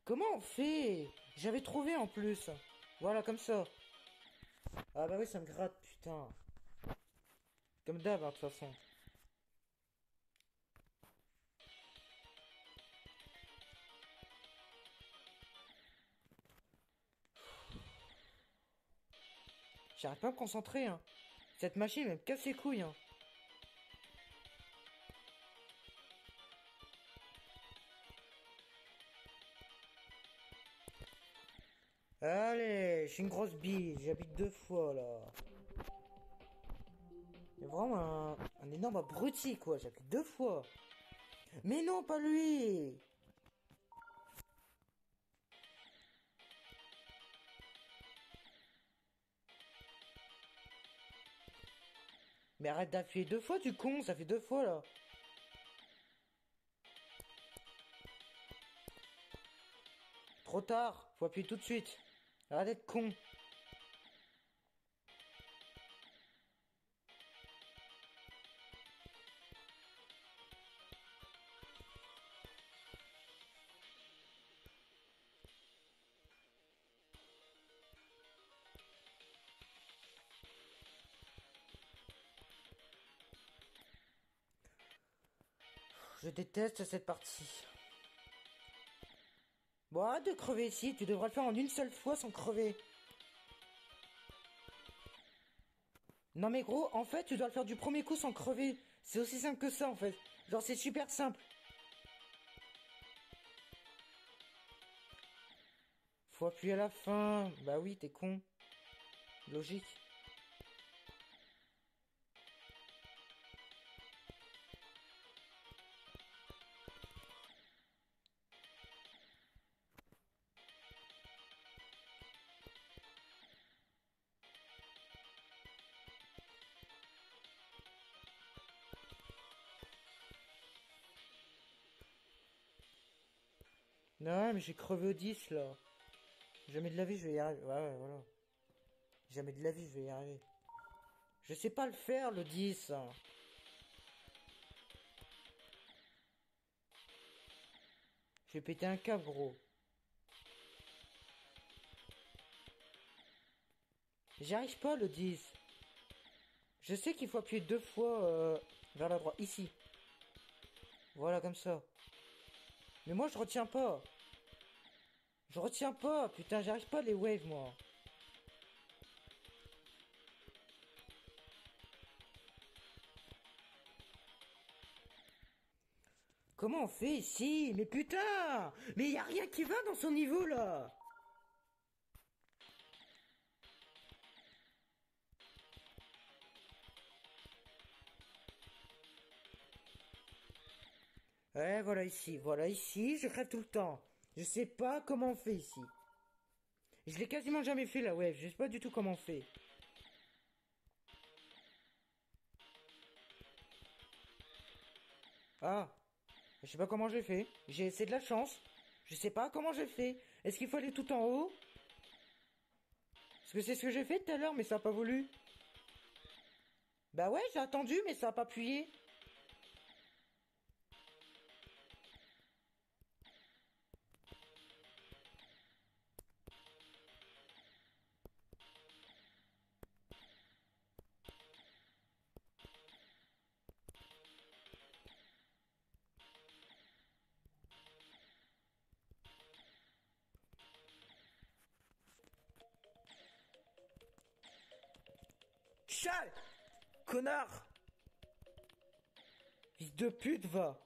Comment on fait? J'avais trouvé en plus. Voilà, comme ça. Ah bah oui, ça me gratte, putain. Comme d'hab, hein, de toute façon. J'arrive pas à me concentrer, hein. Cette machine, elle me casse les couilles, hein. Allez, je suis une grosse bille, j'habite 2 fois, là. C'est vraiment un énorme abruti, quoi, j'habite 2 fois. Mais non, pas lui! Mais arrête d'appuyer 2 fois, tu con, ça fait 2 fois, là. Trop tard, faut appuyer tout de suite. Arrête d'être con. Je déteste cette partie. Bon, arrête de crever ici, tu devras le faire en une seule fois sans crever. Non mais gros, en fait, tu dois le faire du premier coup sans crever. C'est aussi simple que ça, en fait. Genre, c'est super simple. Faut appuyer à la fin. Bah oui, t'es con. Logique. Non, mais j'ai crevé au 10 là. Jamais de la vie, je vais y arriver. Ouais, ouais, voilà. Jamais de la vie, je vais y arriver. Je sais pas le faire, le 10. Je vais péter un câble, gros. J'y arrive pas, le 10. Je sais qu'il faut appuyer 2 fois vers la droite. Ici. Voilà, comme ça. Mais moi, je retiens pas. Je retiens pas. Putain, j'arrive pas les waves, moi. Comment on fait ici? Mais putain! Mais y a rien qui va dans son niveau, là! Voilà ici, je crève tout le temps. Je sais pas comment on fait ici. Je l'ai quasiment jamais fait la wave, je sais pas du tout comment on fait. Ah, je sais pas comment j'ai fait. J'ai essayé de la chance. Je sais pas comment j'ai fait. Est-ce qu'il faut aller tout en haut? Parce que c'est ce que j'ai fait tout à l'heure, mais ça a pas voulu. Bah ouais, j'ai attendu, mais ça a pas appuyé. Chal! Connard! Fils de pute, va!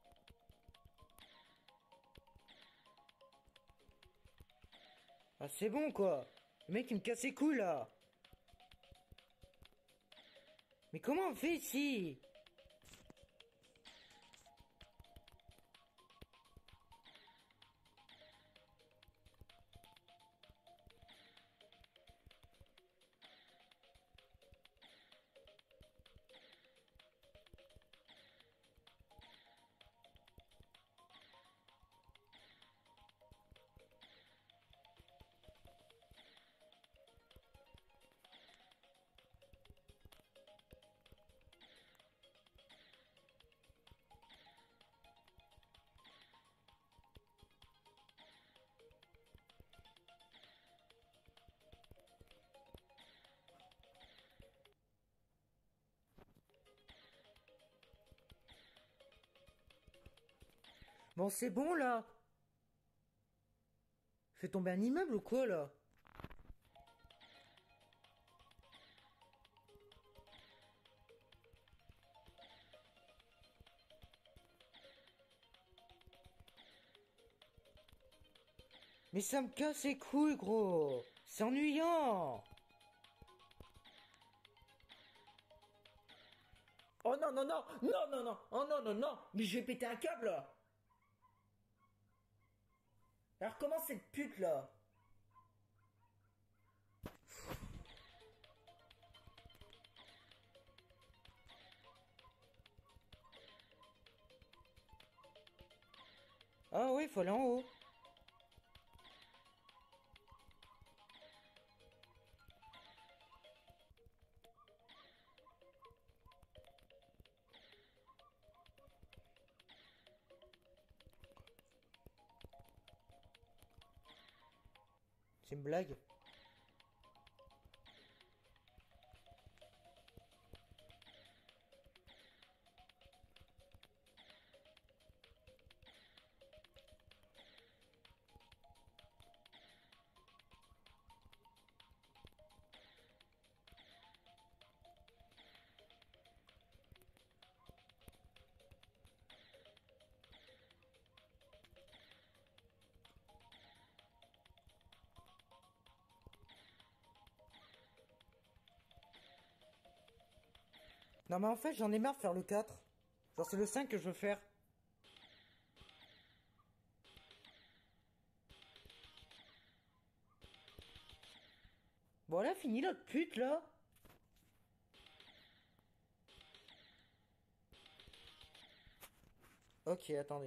Ah, c'est bon, quoi! Le mec, il me casse les couilles, là! Mais comment on fait ici? Bon, c'est bon là. Fais tomber un immeuble ou quoi là? Mais ça me casse les couilles, gros. C'est ennuyant. Oh non, non, non, non, non, non, oh non, non, non, mais je vais péter un câble là. Alors comment cette pute là? Ah oui, faut aller en haut. C'est une blague. Non mais en fait j'en ai marre de faire le 4. Genre c'est le 5 que je veux faire. Bon là fini l'autre pute là. Ok, attendez.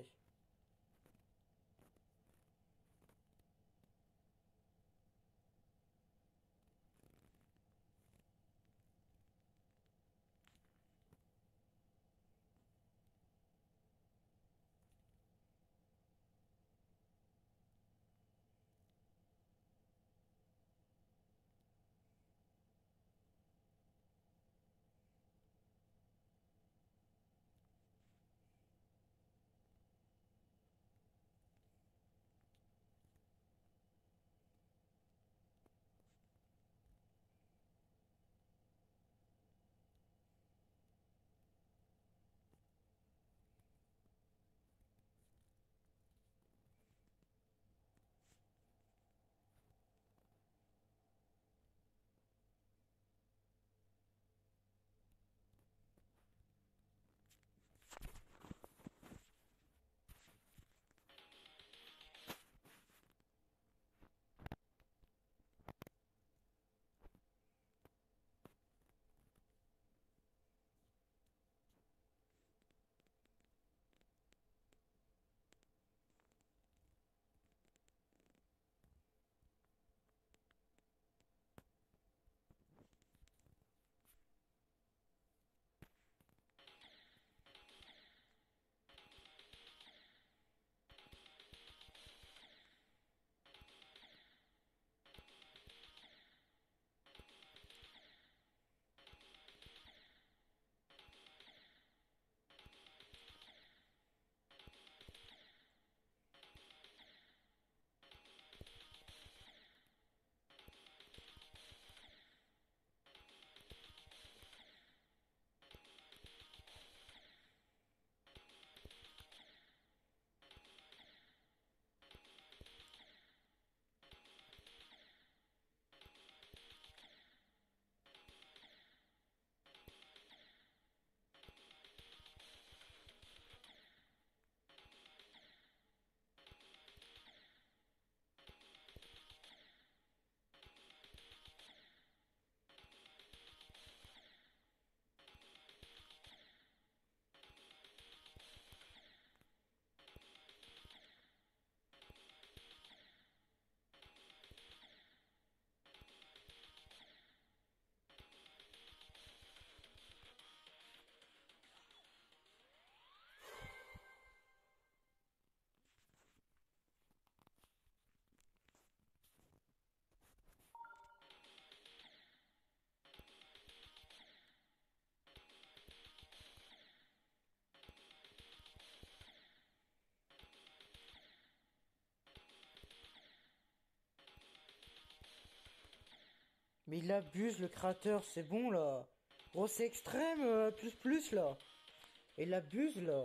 Mais il abuse le créateur, c'est bon là. Gros, c'est extrême, plus là. Et il abuse là.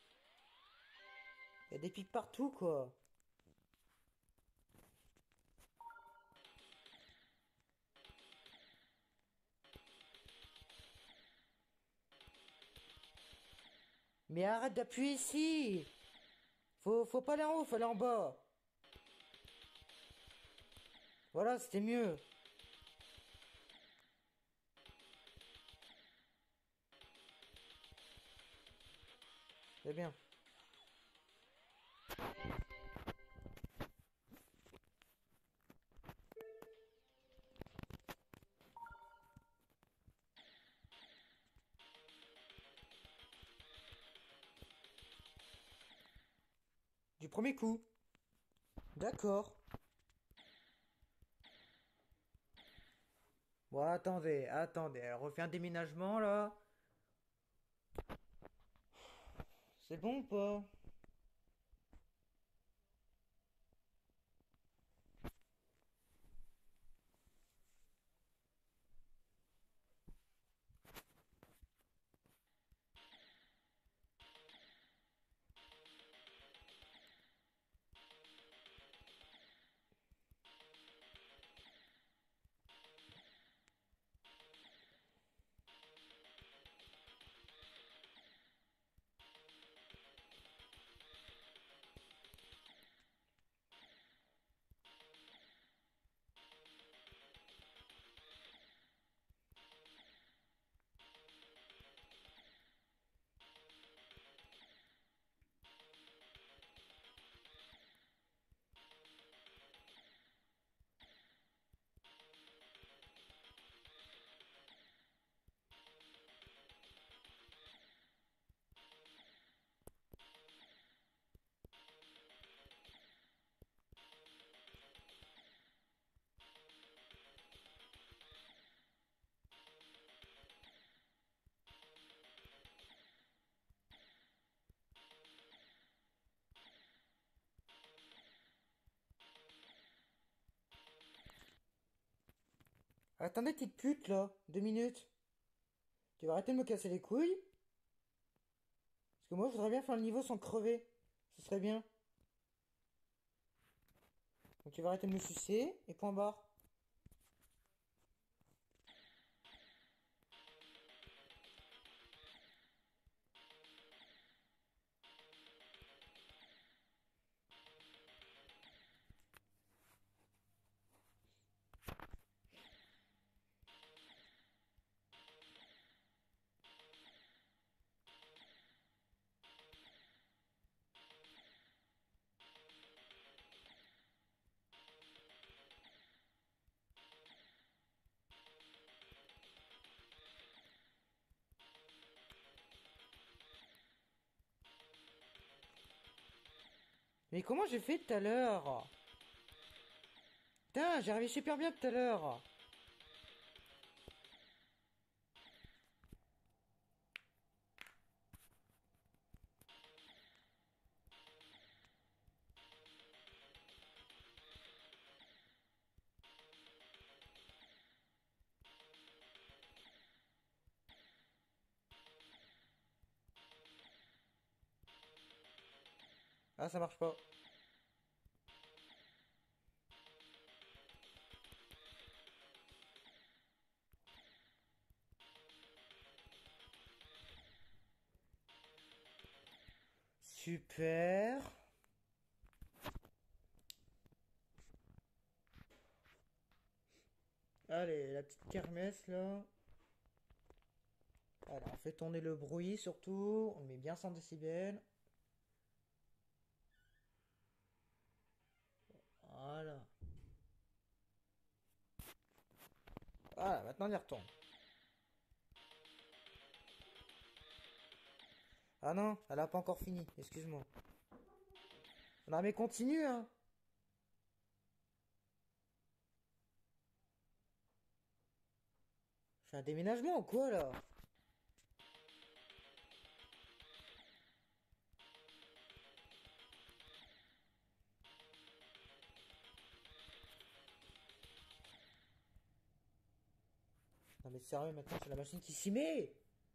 Il y a des pics partout quoi. Mais arrête d'appuyer ici. Faut pas aller en haut, faut aller en bas. Voilà, c'était mieux. C'est bien. Du premier coup. D'accord. Bon, attendez. Elle refait un déménagement là. C'est bon ou pas? Attendez, petite pute là. 2 minutes. Tu vas arrêter de me casser les couilles? Parce que moi, je voudrais bien faire le niveau sans crever. Ce serait bien. Donc tu vas arrêter de me sucer et point barre. Mais comment j'ai fait tout à l'heure? Putain, j'ai arrivé super bien tout à l'heure. Ah, ça marche pas. Super. Allez, la petite kermesse là. Allez, on fait tourner le bruit surtout. On met bien 100 décibels. Voilà. Voilà, maintenant on y retourne. Ah non, elle a pas encore fini, excuse-moi. Non mais continue, hein. C'est un déménagement ou quoi là? Non mais sérieux, maintenant c'est la machine qui s'y met.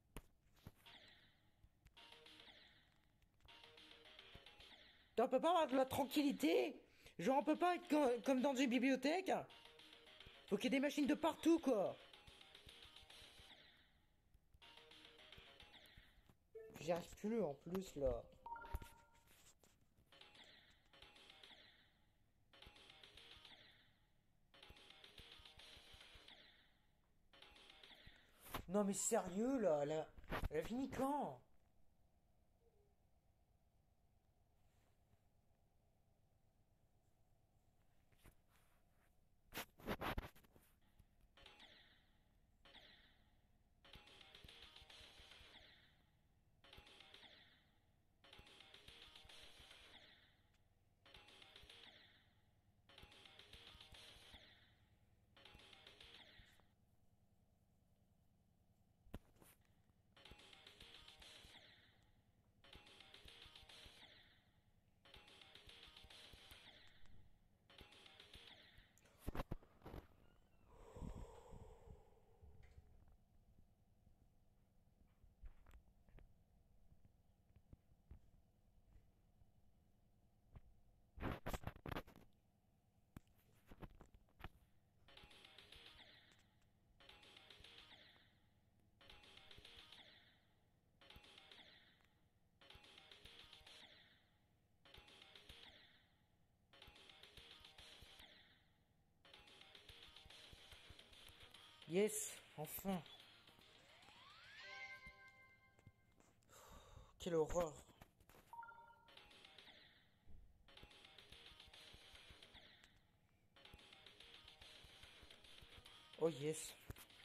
On peut pas avoir de la tranquillité. Genre on peut pas être comme dans une bibliothèque. Faut qu'il y ait des machines de partout quoi. J'y arrive plus en plus là. Non mais sérieux là, elle a fini quand? Yes, enfin. Quelle horreur. Oh yes.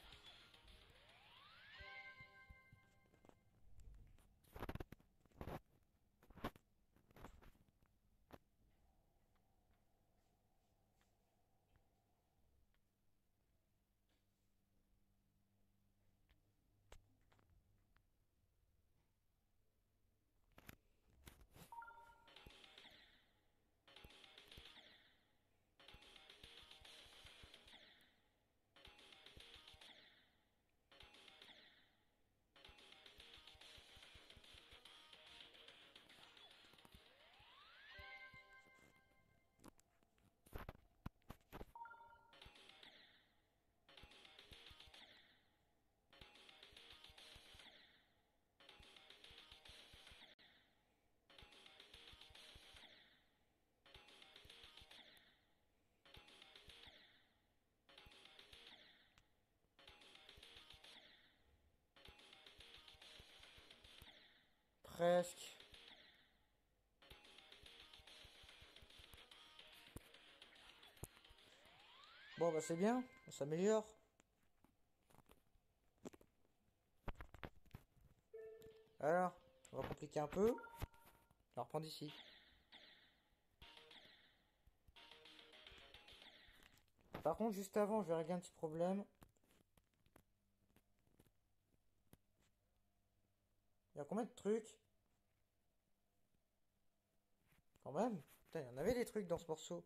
Presque. Bon bah c'est bien, on s'améliore. Alors, on va compliquer un peu. On va reprendre ici. Par contre, juste avant, je vais régler un petit problème. Il y a combien de trucs? Quand même. Putain, il y en avait des trucs dans ce morceau.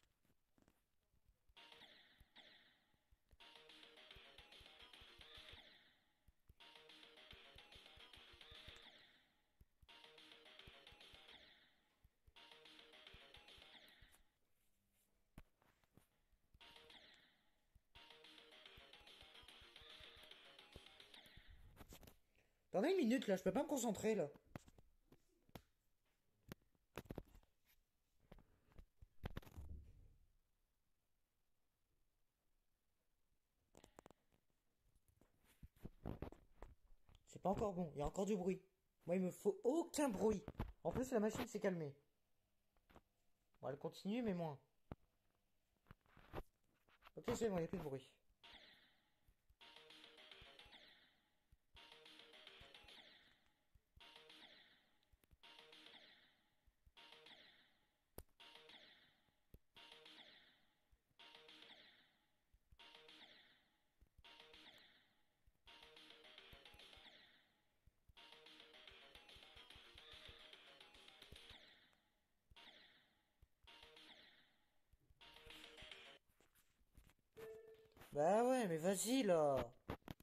Attendez une minute là, je peux pas me concentrer là. C'est pas encore bon, il y a encore du bruit. Moi, il me faut aucun bruit. En plus, la machine s'est calmée. Bon, elle continue, mais moins. Ok, c'est bon, il n'y a plus de bruit. Bah ouais, mais vas-y là.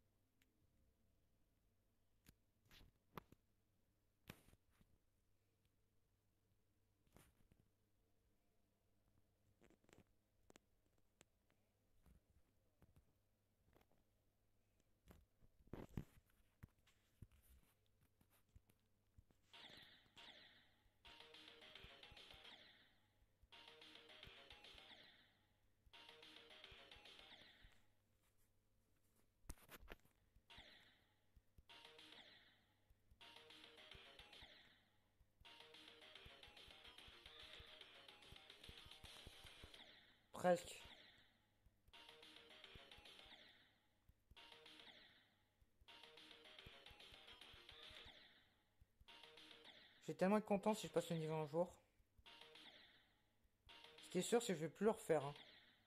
presque. Je vais tellement être content si je passe le niveau un jour. Ce qui est sûr, c'est que je vais plus le refaire. Hein.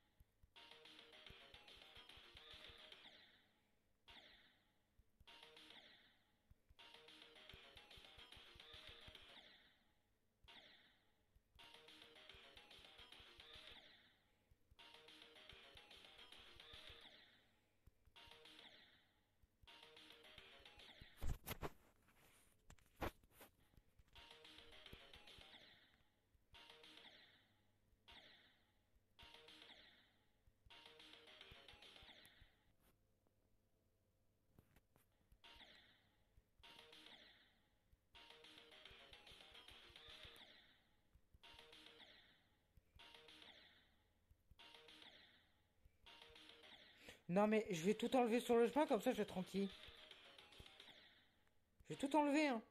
Non mais je vais tout enlever sur le chemin, comme ça je vais être tranquille. Je vais tout enlever, hein.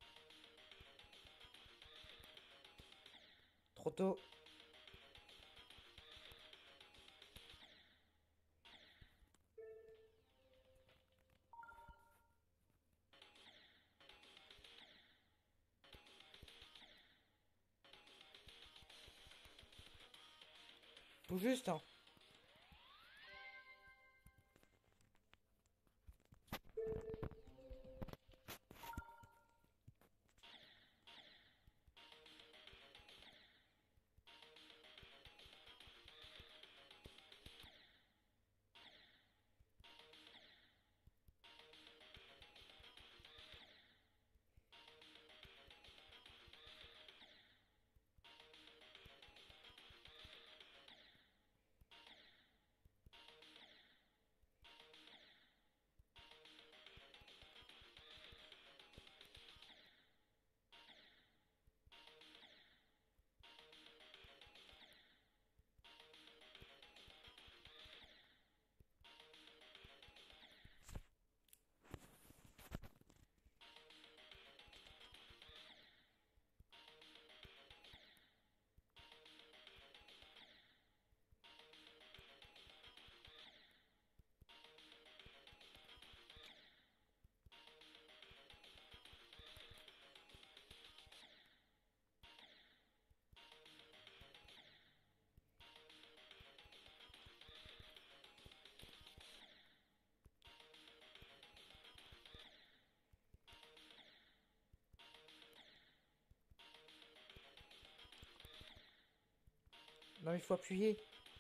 Trop tôt. Tout juste, hein. Non, il faut appuyer.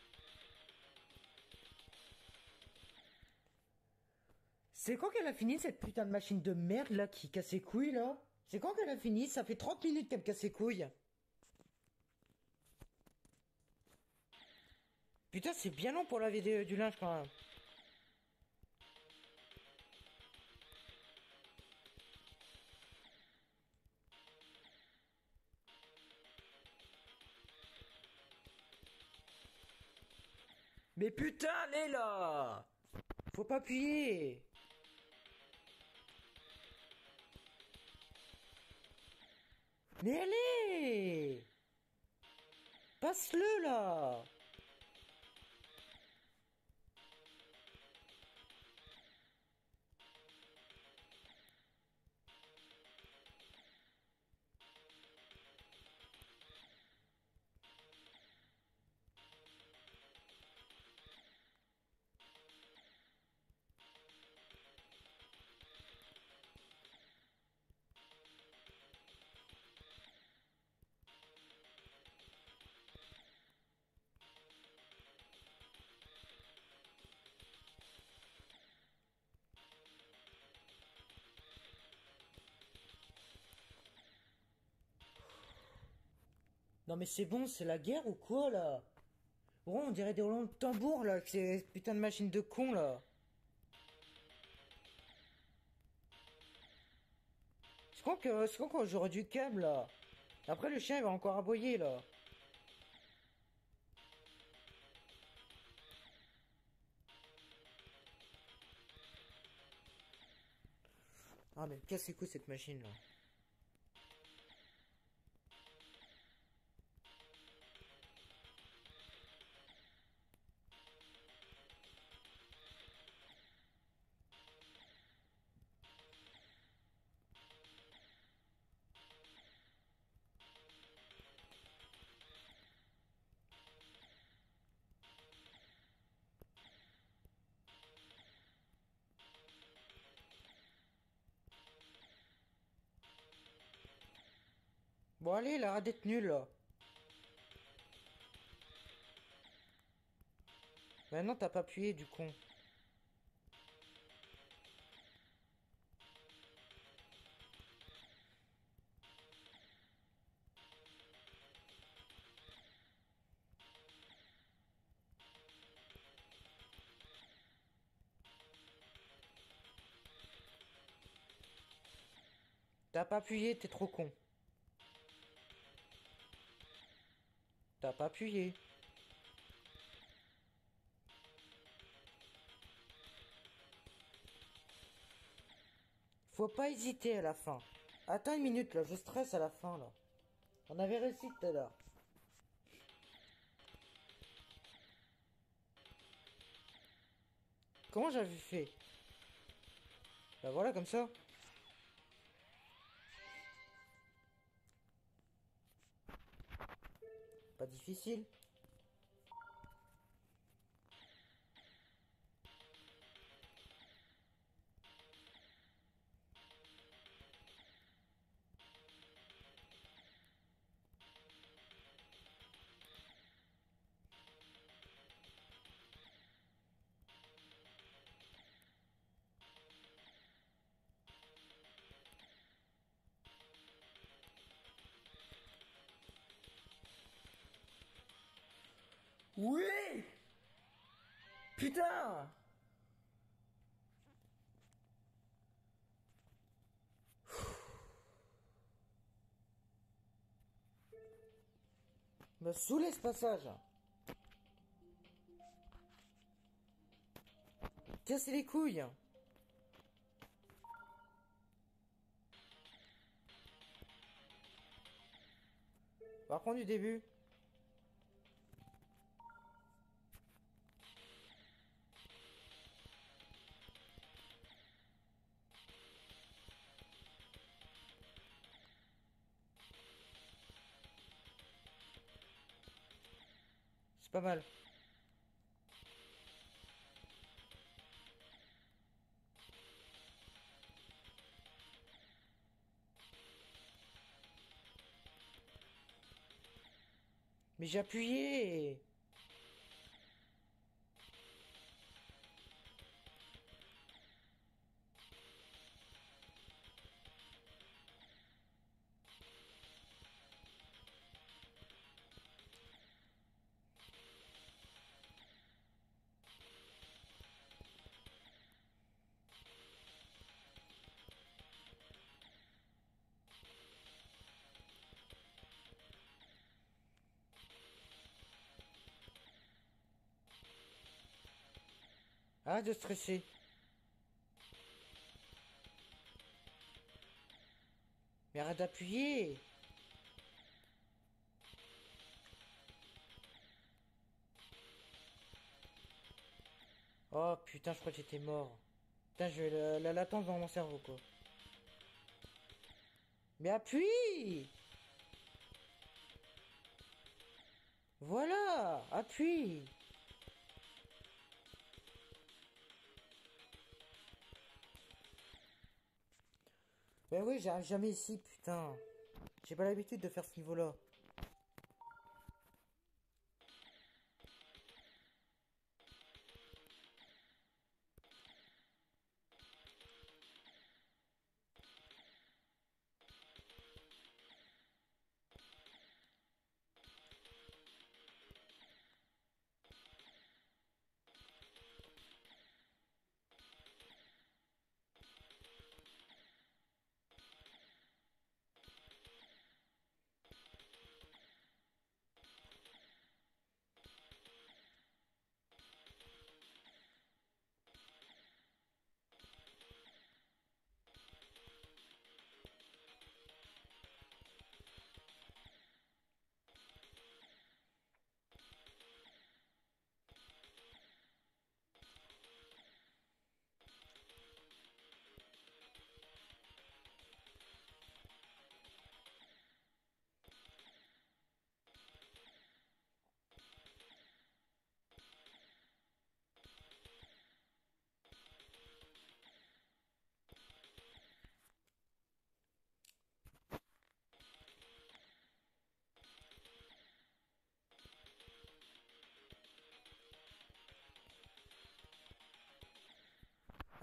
C'est quand qu'elle a fini cette putain de machine de merde là qui casse les couilles là? C'est quand qu'elle a fini? Ça fait 30 minutes qu'elle me casse les couilles. Putain, c'est bien long pour laver du linge quand même. Mais putain, allez là! Faut pas appuyer! Mais allez! Passe-le là! Non mais c'est bon, c'est la guerre ou quoi là? Oh, on dirait des roulements de tambour là, avec ces putains de machines de cons là. C'est quand j'aurai du câble là. Après le chien il va encore aboyer là. Ah mais casse les couilles cette machine là. Bon allez, là, arrête d'être nul là. Maintenant t'as pas appuyé du con. T'as pas appuyé, t'es trop con. T'as pas appuyé. Faut pas hésiter à la fin. Attends une minute là, je stresse à la fin là. On avait réussi tout à l'heure. Comment j'avais fait? Bah voilà, comme ça. Pas difficile. Oui! Putain! Me saoulé ce passage. Cassez les couilles. On va reprendre du début. C'est pas mal. Mais j'ai appuyé. Arrête de stresser. Mais arrête d'appuyer. Oh putain, je crois que j'étais mort. Putain, je vais la latence dans mon cerveau quoi. Mais appuie! Voilà! Appuie! Ben oui, j'arrive jamais ici, putain. J'ai pas l'habitude de faire ce niveau-là.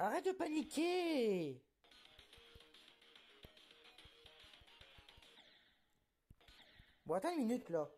Arrête de paniquer! Bon, attends une minute là.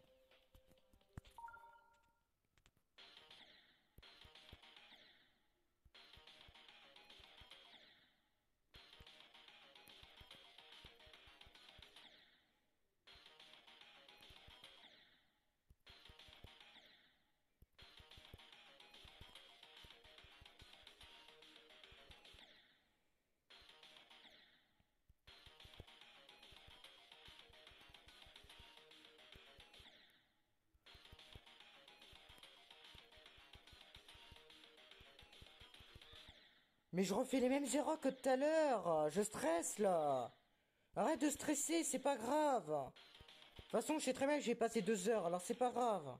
Mais je refais les mêmes erreurs que tout à l'heure. Je stresse là. Arrête de stresser, c'est pas grave. De toute façon, je sais très bien que j'ai passé 2 heures, alors c'est pas grave.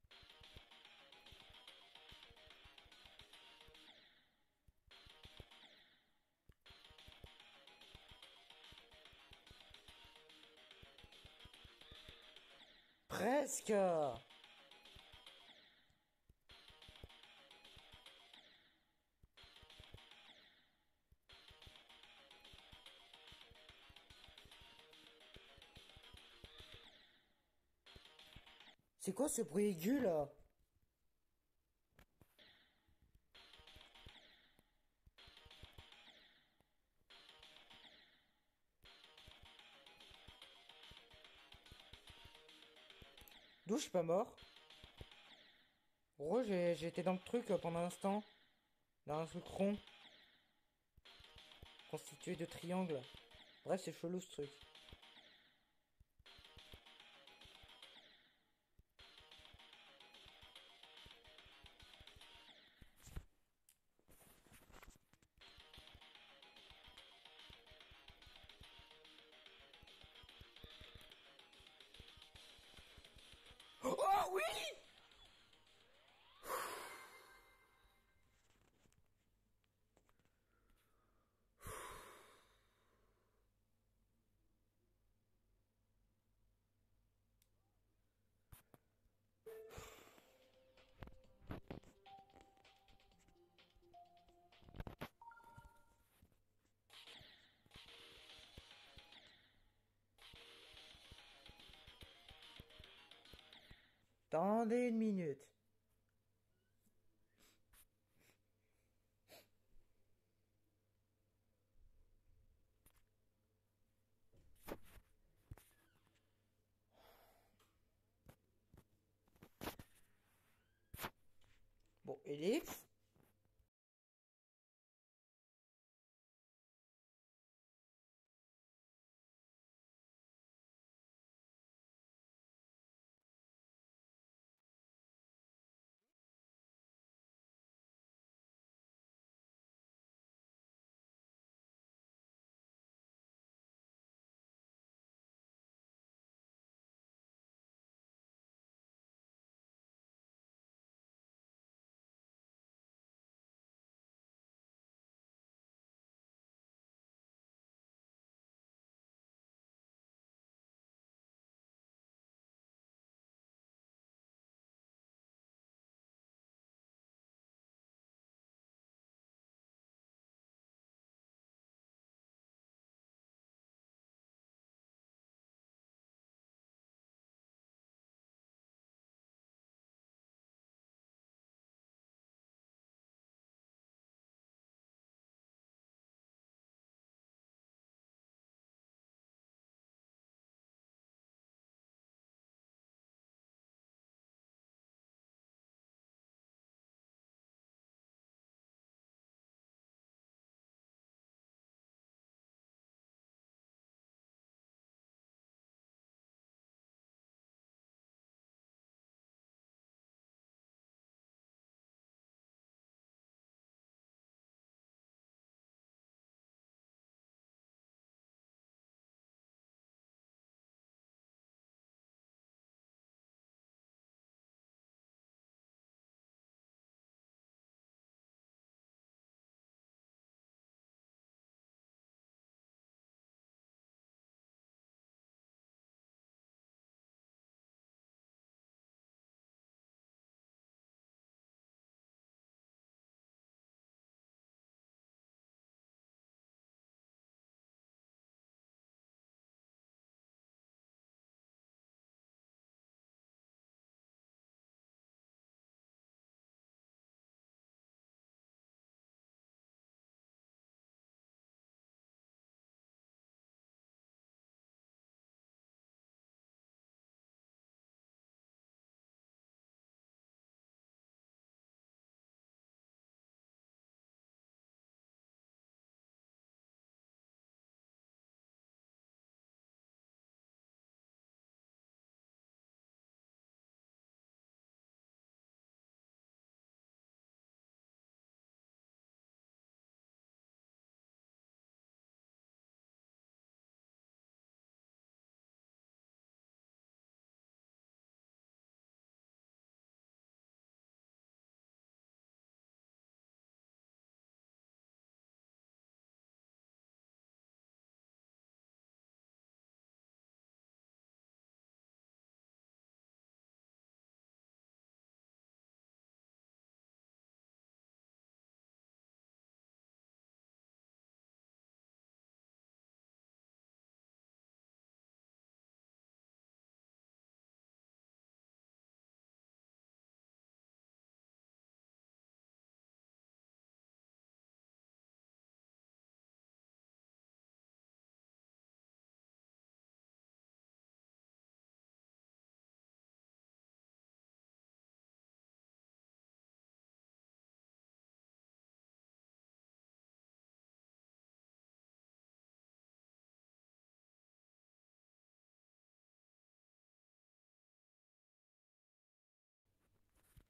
Presque. C'est quoi ce bruit aigu là? D'où je suis pas mort? Gros, j'ai été dans le truc pendant un instant. Dans un truc rond, constitué de triangles. Bref, c'est chelou ce truc. Oh oui! Attendez une minute. Bon, Elix,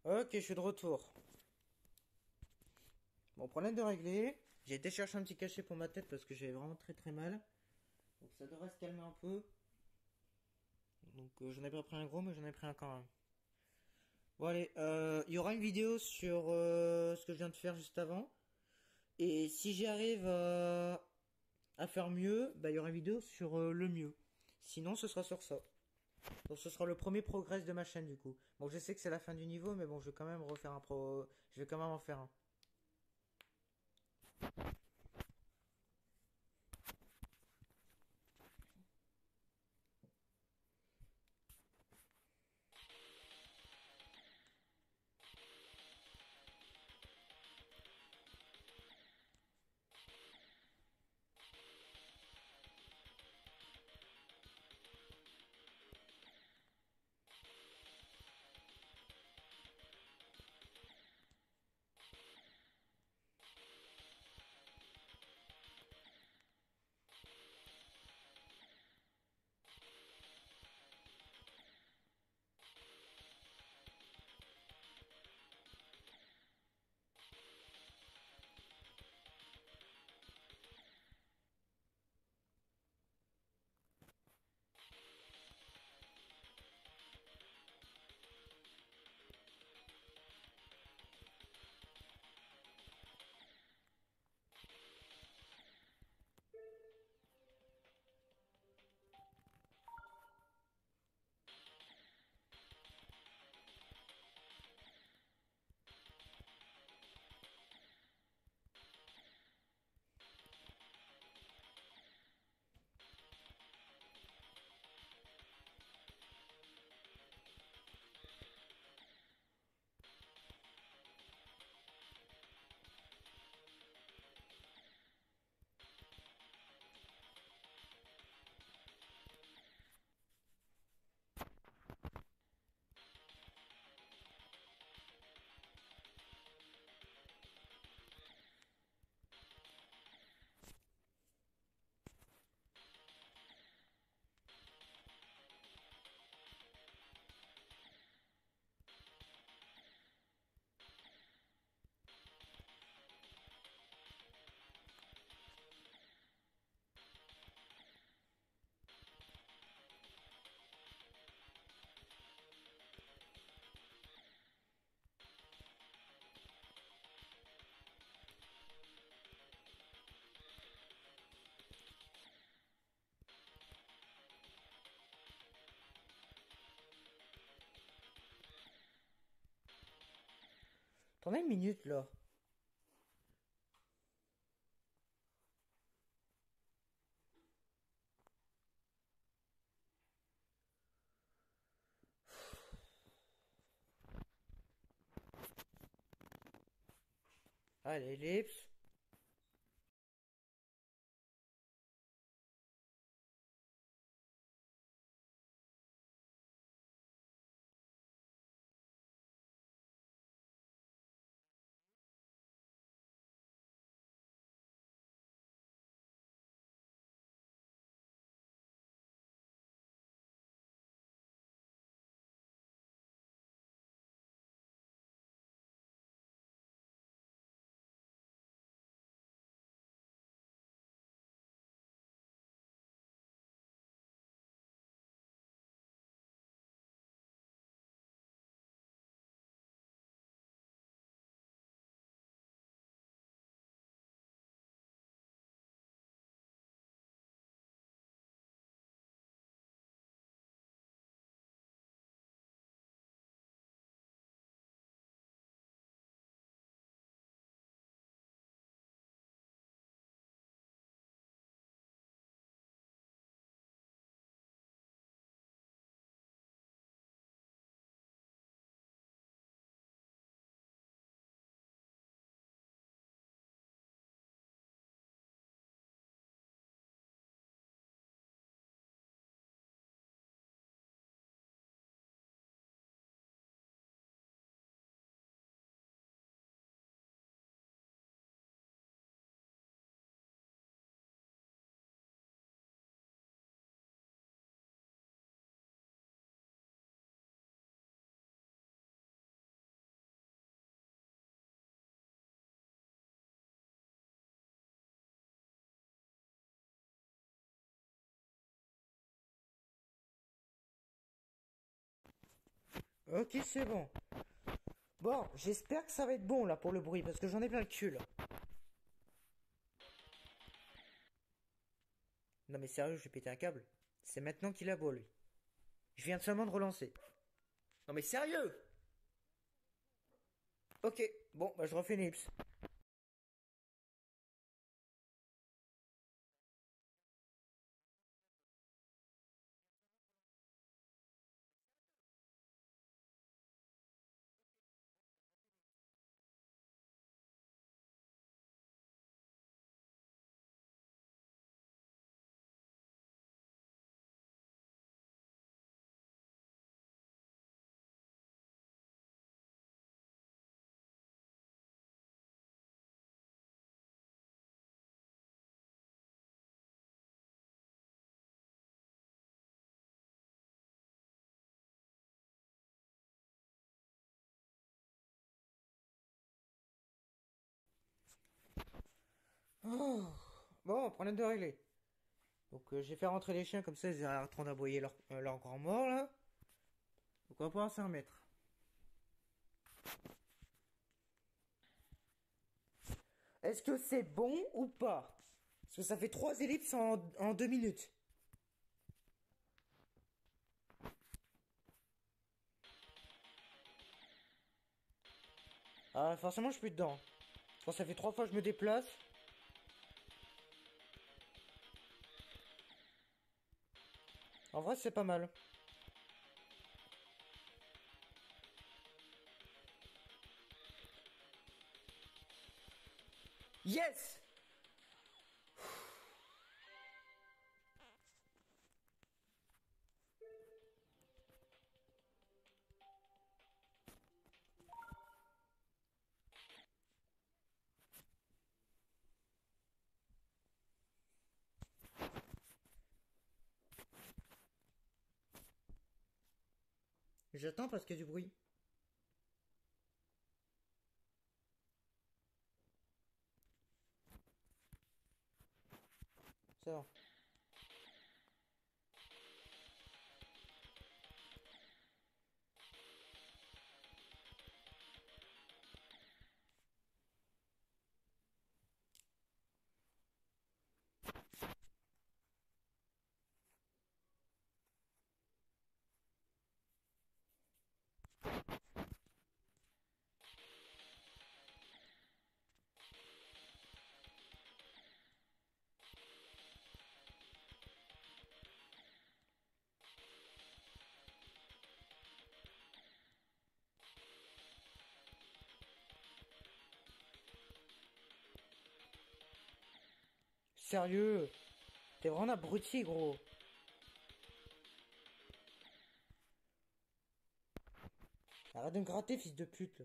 Ok, je suis de retour. Bon, problème de régler. J'ai été chercher un petit cachet pour ma tête parce que j'avais vraiment très très mal. Donc ça devrait se calmer un peu. Donc j'en ai pas pris un gros, mais j'en ai pris un quand même. Bon allez, il y aura une vidéo sur ce que je viens de faire juste avant. Et si j'y arrive à faire mieux, bah il y aura une vidéo sur le mieux. Sinon, ce sera sur ça. Donc ce sera le premier progress de ma chaîne du coup. Bon, je sais que c'est la fin du niveau, mais bon, je vais quand même refaire un pro. Je vais quand même en faire un. T'en as une minute là. Allez, ellipse. Ok, c'est bon. Bon, j'espère que ça va être bon là pour le bruit parce que j'en ai plein le cul là. Non mais sérieux, je vais péter un câble. C'est maintenant qu'il a beau lui. Je viens seulement de relancer. Non mais sérieux. Ok, bon, bah je refais une ellipse. Oh. Bon, problème de régler. Donc j'ai fait rentrer les chiens comme ça, ils arrêteront d'aboyer leur grand mort là. Donc on va pouvoir s'en remettre. Est-ce que c'est bon ou pas? Parce que ça fait 3 ellipses en 2 minutes. Ah, forcément, je suis plus dedans. Quand ça fait 3 fois que je me déplace. En vrai, c'est pas mal. Yes! J'attends parce qu'il y a du bruit. C'est bon. Sérieux? T'es vraiment un abruti, gros. Arrête de me gratter, fils de pute. Là.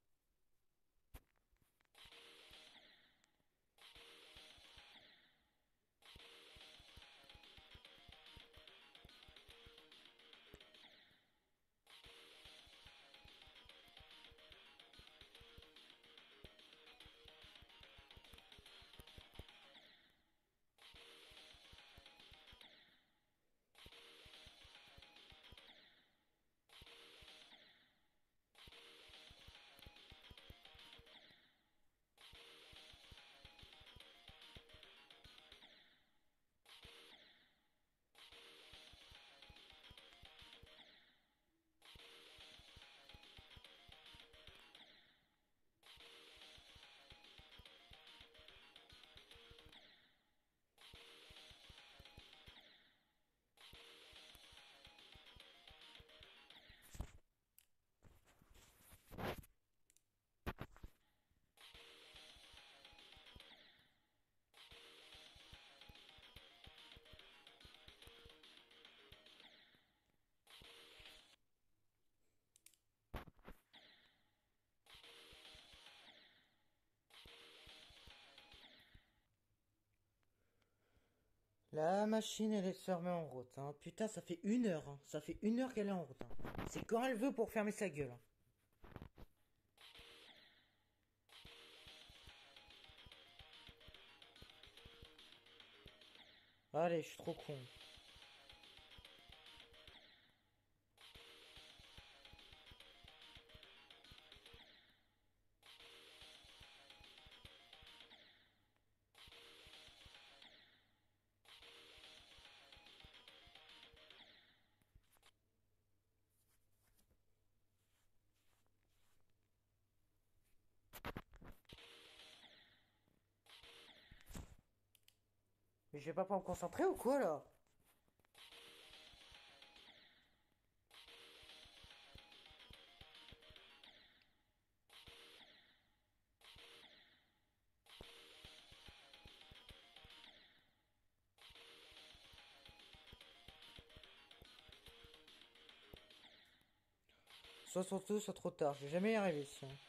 La machine, elle se remet en route. Hein. Putain, ça fait 1 heure. Hein. Ça fait 1 heure qu'elle est en route. Hein. C'est quand elle veut pour fermer sa gueule. Hein. Allez, je suis trop con. Mais je vais pas pouvoir me concentrer ou quoi là? Soit surtout, soit trop tard. Je vais jamais y arriver ici, hein.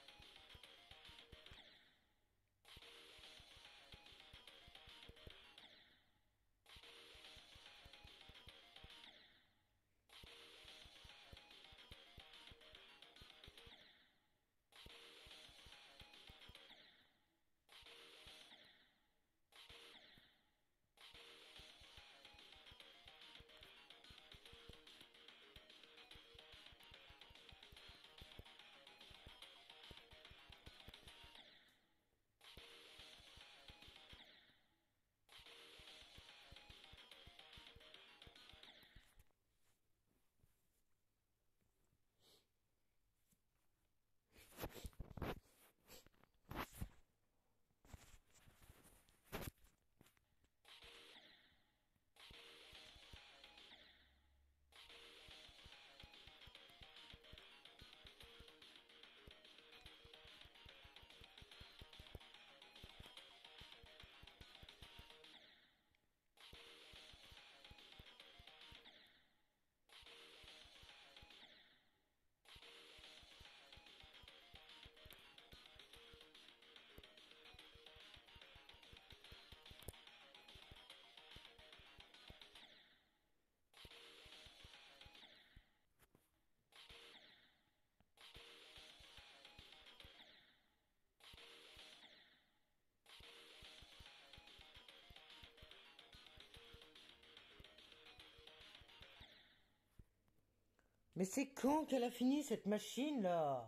Mais c'est quand qu'elle a fini cette machine là?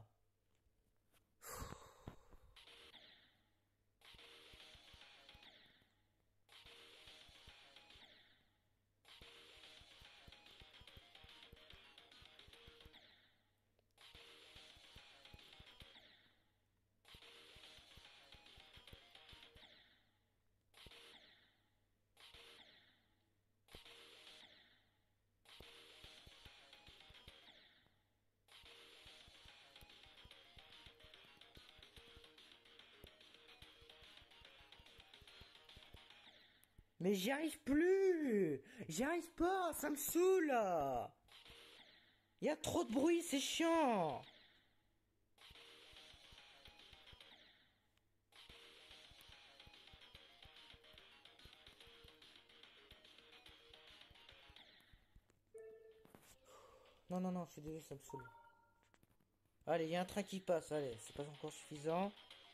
Mais j'y arrive plus! J'y arrive pas! Ça me saoule là! Y a trop de bruit, c'est chiant! Non, non, non, je suis désolé, ça me saoule. Allez, y a un train qui passe, allez, c'est pas encore suffisant.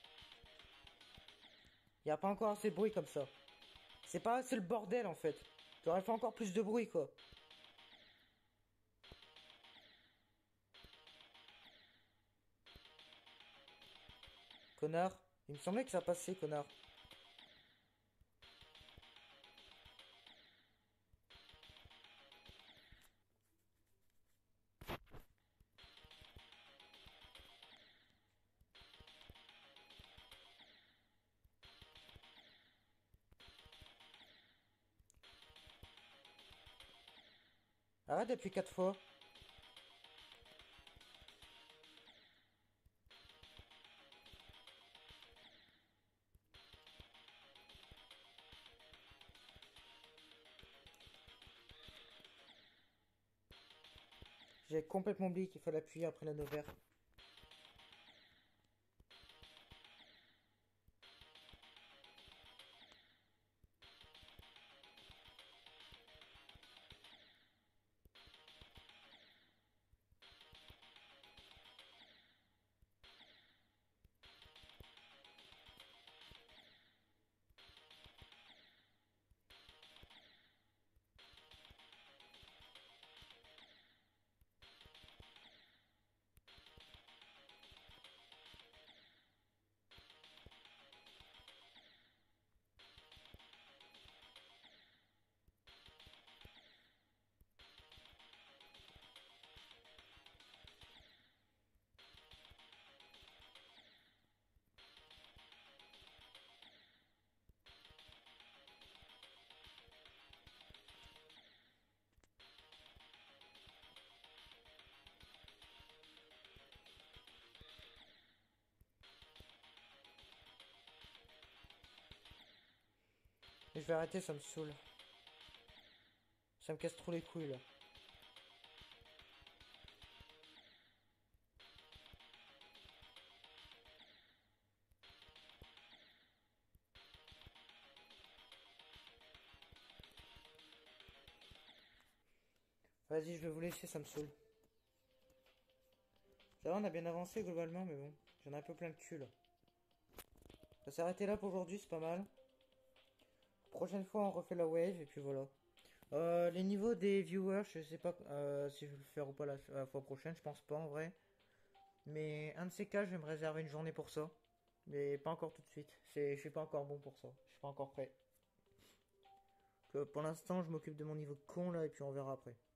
Y a pas encore assez de bruit comme ça. C'est pas assez le bordel en fait. J'aurais fait encore plus de bruit quoi. Connard. Il me semblait que ça passait, connard. Arrête d'appuyer 4 fois. J'ai complètement oublié qu'il fallait appuyer après l'anneau vert. Mais je vais arrêter, ça me saoule. Ça me casse trop les couilles là. Vas-y, je vais vous laisser, ça me saoule. Ça va, on a bien avancé globalement, mais bon, j'en ai un peu plein le cul là. On va s'arrêter là pour aujourd'hui, c'est pas mal. Prochaine fois, on refait la wave et puis voilà. Les niveaux des viewers, je sais pas si je vais le faire ou pas la fois prochaine, je pense pas en vrai. Mais un de ces cas, je vais me réserver une journée pour ça. Mais pas encore tout de suite. Je suis pas encore bon pour ça. Je suis pas encore prêt. Que pour l'instant, je m'occupe de mon niveau de con là et puis on verra après.